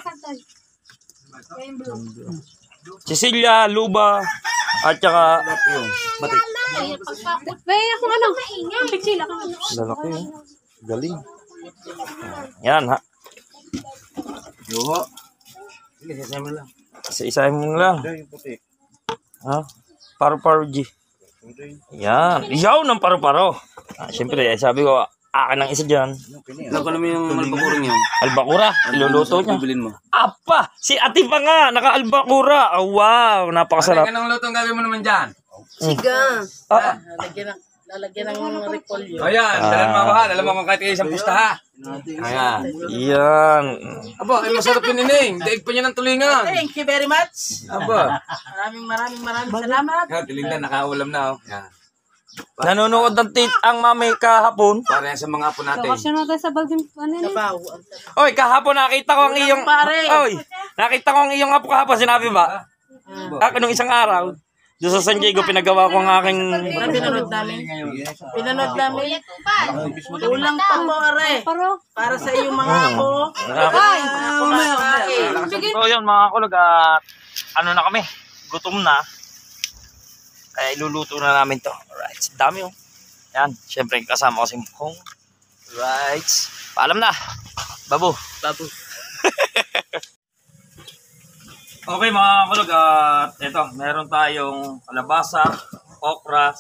Cecilia, Luba, at saka yung batik. May akong ano? Ang pigsila ka. Lalaki yun. Galing. Yan ha. Yuho. Isa-isahin mo lang. Yung puti. Ha? Paru-paro G. Yan. Iyaw ng paru-paro. Ah, Siyempre, eh, sabi ko, akin ang isa dyan. Alam ko naman yung malpakurong yun. Albakura. Iluluto niya. Bibilin mo. Apa! Si ate pa nga. Naka-albakura. Oh, wow. Napakasarap. Anong lutong gagawin mo naman dyan? Siga. Ah, Lalagyan ng, lalagyan ng repolyo. Ayan, dalan mo ako ha. Dalan mo ako kahit isang pusta ha. Ayan. yan. Aba, ay masarap yun ining. Daig pa niya ng tulingan. Thank you very much. Aba. Maraming maraming maraming salamat. Yan, tulingan, nakaulam na oh. Yan. Nanonood ng tit ang mami kahapon. Para yan sa mga apo natin. Kasi natin sa bagong ano yun. Sabaw. Oy, kahapon nakita ko ang iyong... pare. Oy, nakita ko ang iyong apo kahapon. Sinabi ba? Ako nung isang araw, doon sa San Diego, pinagawa ko ang aking... Pinanood namin. Pinanood namin. Ulang pa po, are. Paro. Para sa iyong mga apo. Ay! Ay! So yun mga kulog, at ano na kami, gutom na. Kaya iluluto na namin to. Alright, dami oh. Yan, syempre kasama ko si Mukong. Alright, paalam na. Babu. Babu. Okay mga kulog, at ito, meron tayong kalabasa, okra,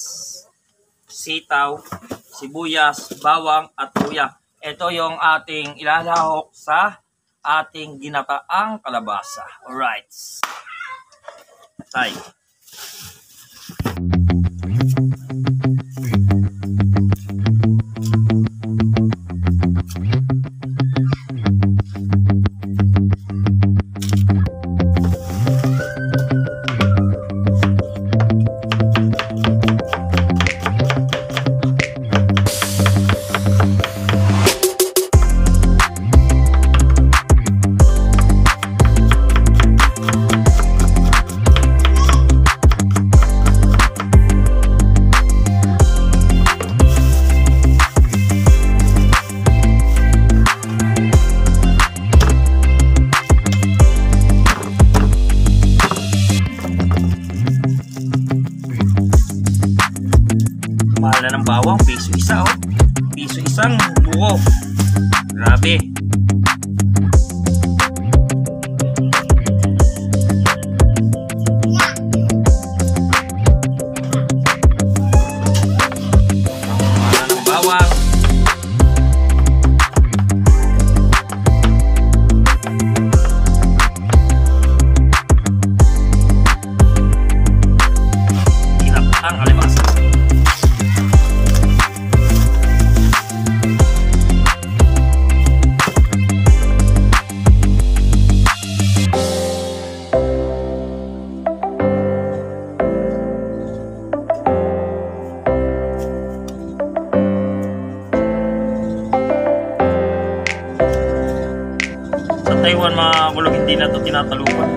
sitaw, sibuyas, bawang at luya. Ito yung ating ilalahok sa ating ginataang kalabasa. Alright. Tay. Mahal na ng bawang, piso isa oh. Piso isang buo. Grabe. Mahal ng bawang. Ginataang kalabasa. Sa Taiwan mga kulog, hindi na ito tinatalupan.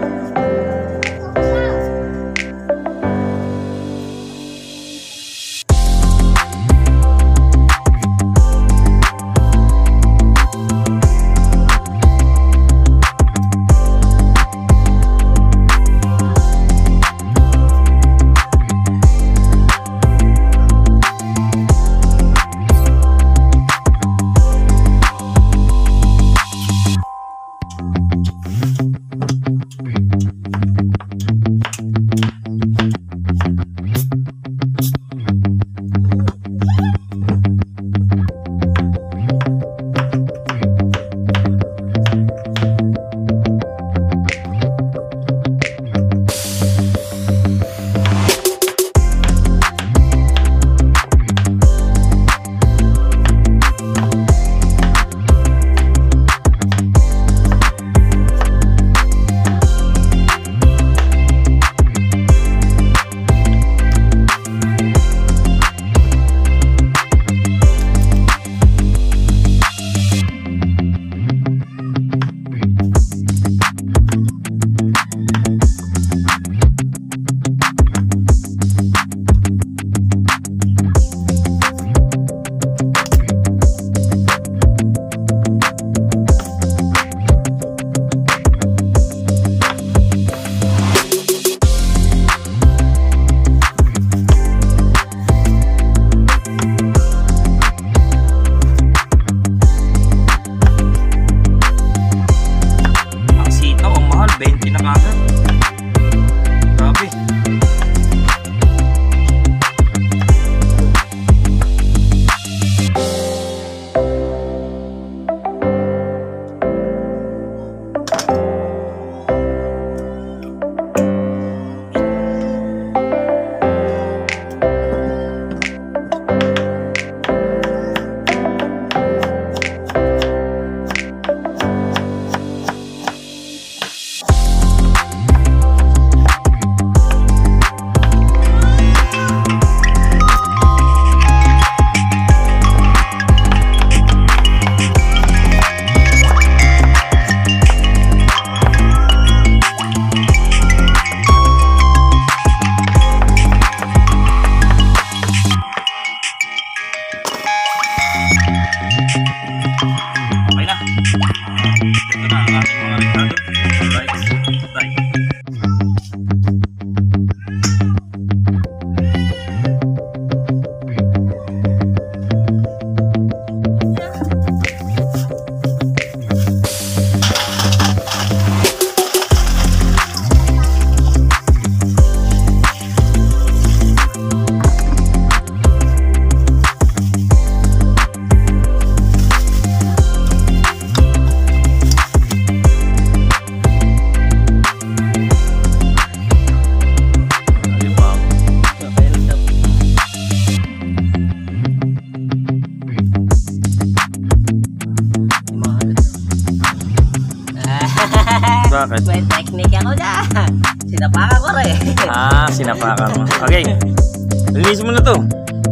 Bakit? May technique ako dyan. Sinapakan ko rin. Ah, sinapakan mo. Okay. Linisin mo na to.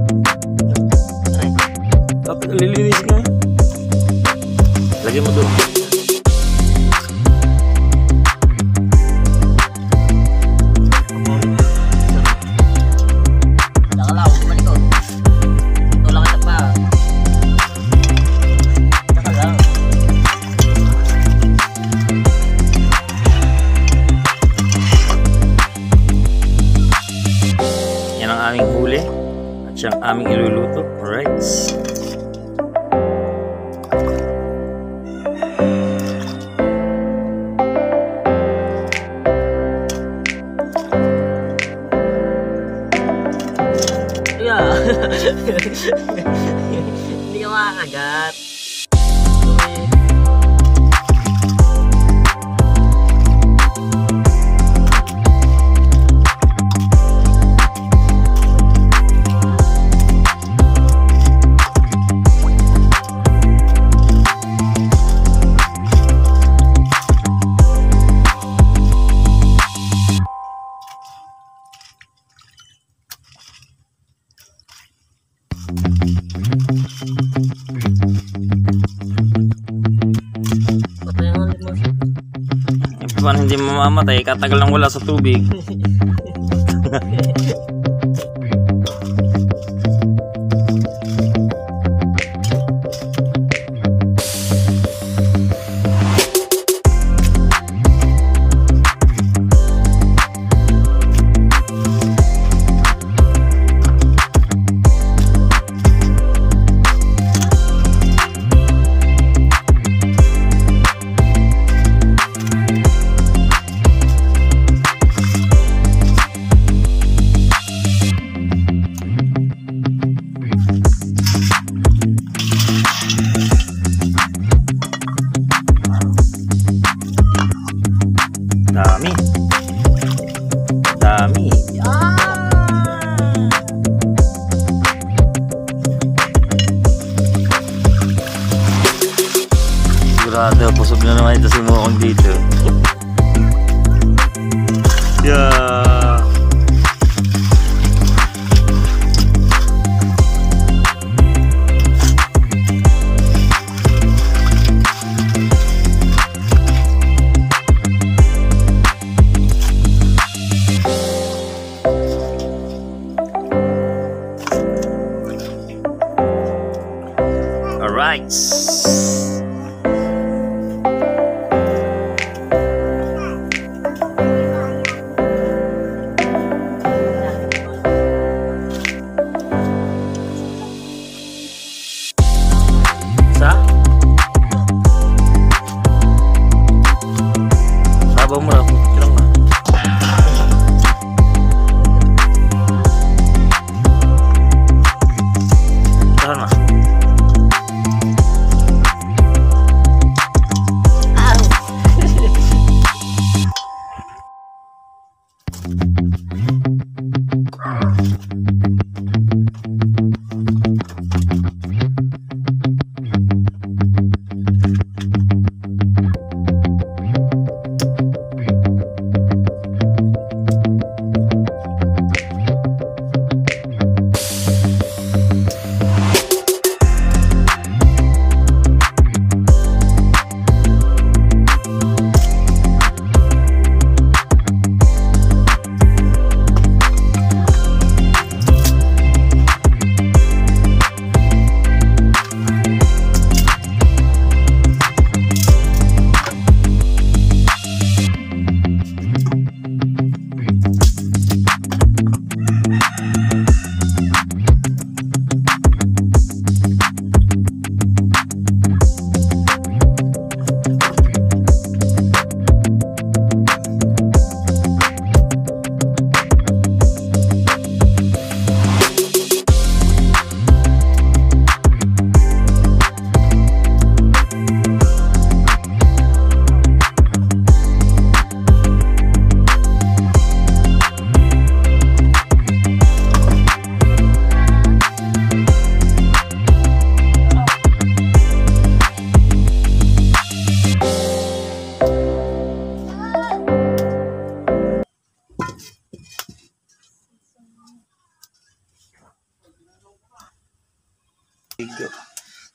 Tapos lilinisin mo. Lagyan mo doon. Nakalaw, kumalikot. Tulak kita pa. Nakalaw. Yan ang aming huli. At siyang aming iluluto. Alright. Yeah. Hindi ka makakagat. Patay ang ulit mo. Eh, paano hindi mamamatay? Katagal lang wala sa tubig. Dami. Dami. Sigurado, pusog na naman ito si Mokong dito. Yeah. Alright. Sa? Sabaw mo na. Kilang na. Tahan na.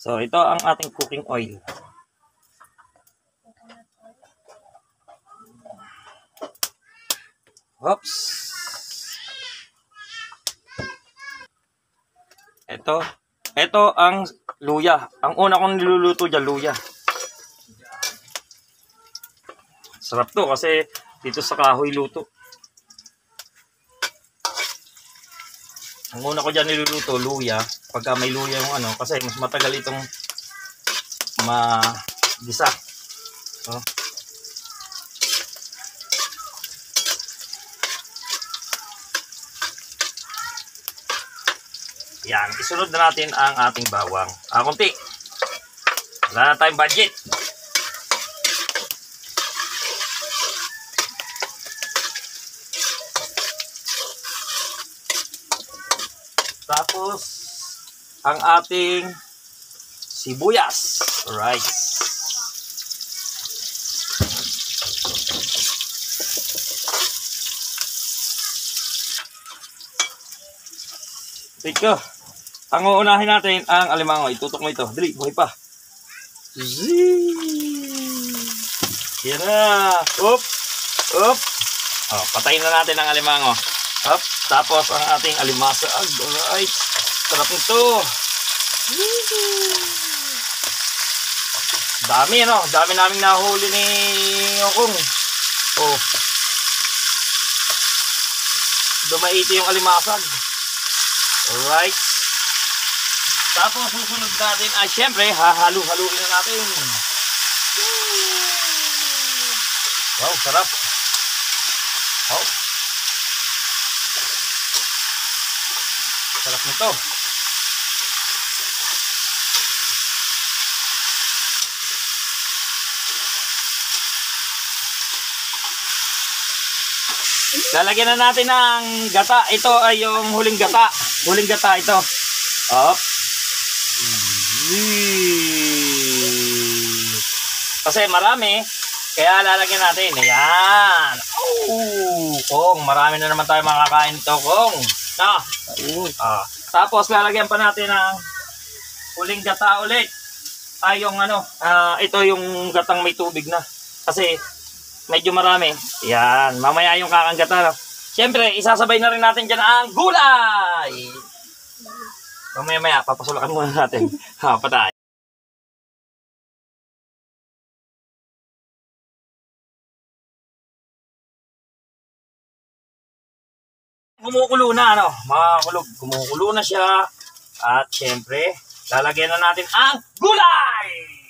So, ito ang ating cooking oil. Oops. Ito. Ito ang luya. Ang una kong niluluto dyan, luya. Sarap to kasi dito sa kahoy luto. Ang una ko dyan niluluto, luya. Pagka may luya yung ano, kasi mas matagal itong magisa. So, yan, isunod na natin ang ating bawang. Ah, kunti. Wala na tayong budget. Tapos, ang ating sibuyas. Alright. Teka. Ang uunahin natin ang alimango. Itutok mo ito. Dali, buhay pa. Zing! Yan na. Oop. Oop. Oh, patayin na natin ang alimango. Up. Tapos ang ating alimasag. Alright. Sarap nito. Dami ano. Dami naming nahuli ni Okong. Oh. Dumaiti yung alimasag. Alright. Tapos susunod natin ay syempre hahalo-haluin na natin. Wow, sarap. Wow. Sarap nito. Lalagyan na natin ng gata. Ito ay yung huling gata. Huling gata ito. Up. Kasi marami, kaya lalagyan natin. Ayan. Oh, Kong, marami na naman tayo makakain nito, Kong. No. Ah, tapos lalagyan pa natin ng huling gata ulit. Ay yung ano, ah, ito yung gatang may tubig na. Kasi medyo marami. Yan, mamaya yung kakang gata. No? Siyempre, isasabay na rin natin dyan ang gulay. Mamaya maya, papasulakan muna natin. Ha, patay. Kumukulo na, ano, mga kulog. Kumukulo na siya. At syempre, lalagyan na natin ang gulay!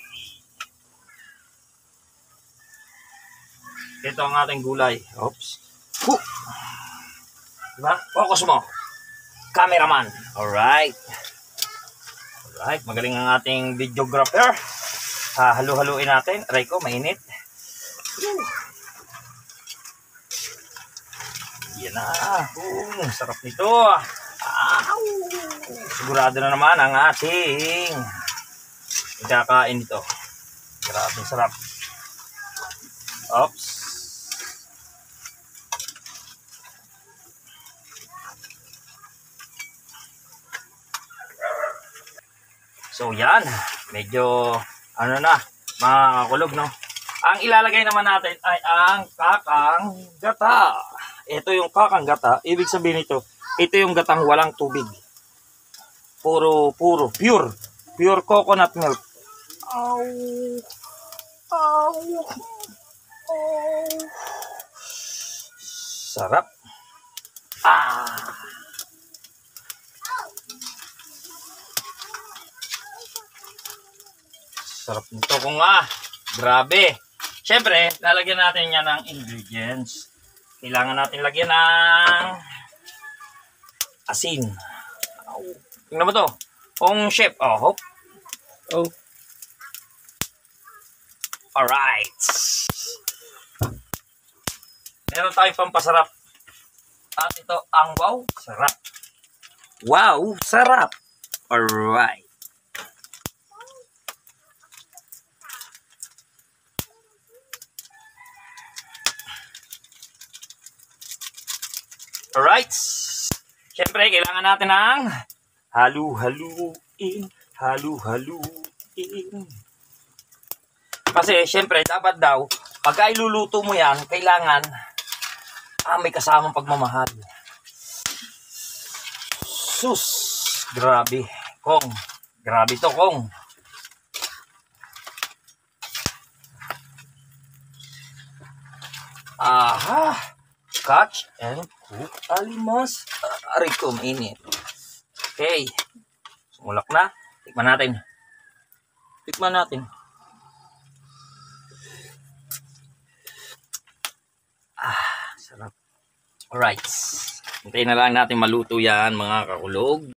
Ito ang ating gulay. Oops. Huh. Diba? Focus mo. Cameraman. Alright. Alright. Magaling ang ating videographer. Hahalu-haluin natin. Aray ko, mainit. Yan na. Uh, sarap nito. Ah, sigurado na naman ang ating ikakain nito. Grabe sarap. Oops. So yan, medyo ano na, mga kulog, no? Ang ilalagay naman natin ay ang kakang gata. Ito yung kakang gata, ibig sabihin nito, ito yung gatang walang tubig. Puro, puro, pure. Pure coconut milk. Ow. Ow. Ow. Sarap. Ah. Sarap nito kung ah. Grabe. Siyempre, lalagyan natin yan ng ingredients. Kailangan natin lagyan ng asin. Tingnan mo to. Kung chef. Oh, hop. Oh. Alright. Meron tayong pampasarap. At ito ang wow. Sarap. Wow. Sarap. Alright. Alright. Siyempre, kailangan natin ng halu-haluin. Halu-haluin. Kasi, syempre, dapat daw, pagka iluluto mo yan, kailangan, ah, may kasamang pagmamahal. Sus! Grabe. Kong. Grabe to, Kong. Aha! Catch and cook alimas. Uh, aray ko, mainit. Okay. Sumulak na. Tikman natin. Tikman natin. Ah, sarap. Alright. Hintayin na lang natin maluto yan, mga kakulog.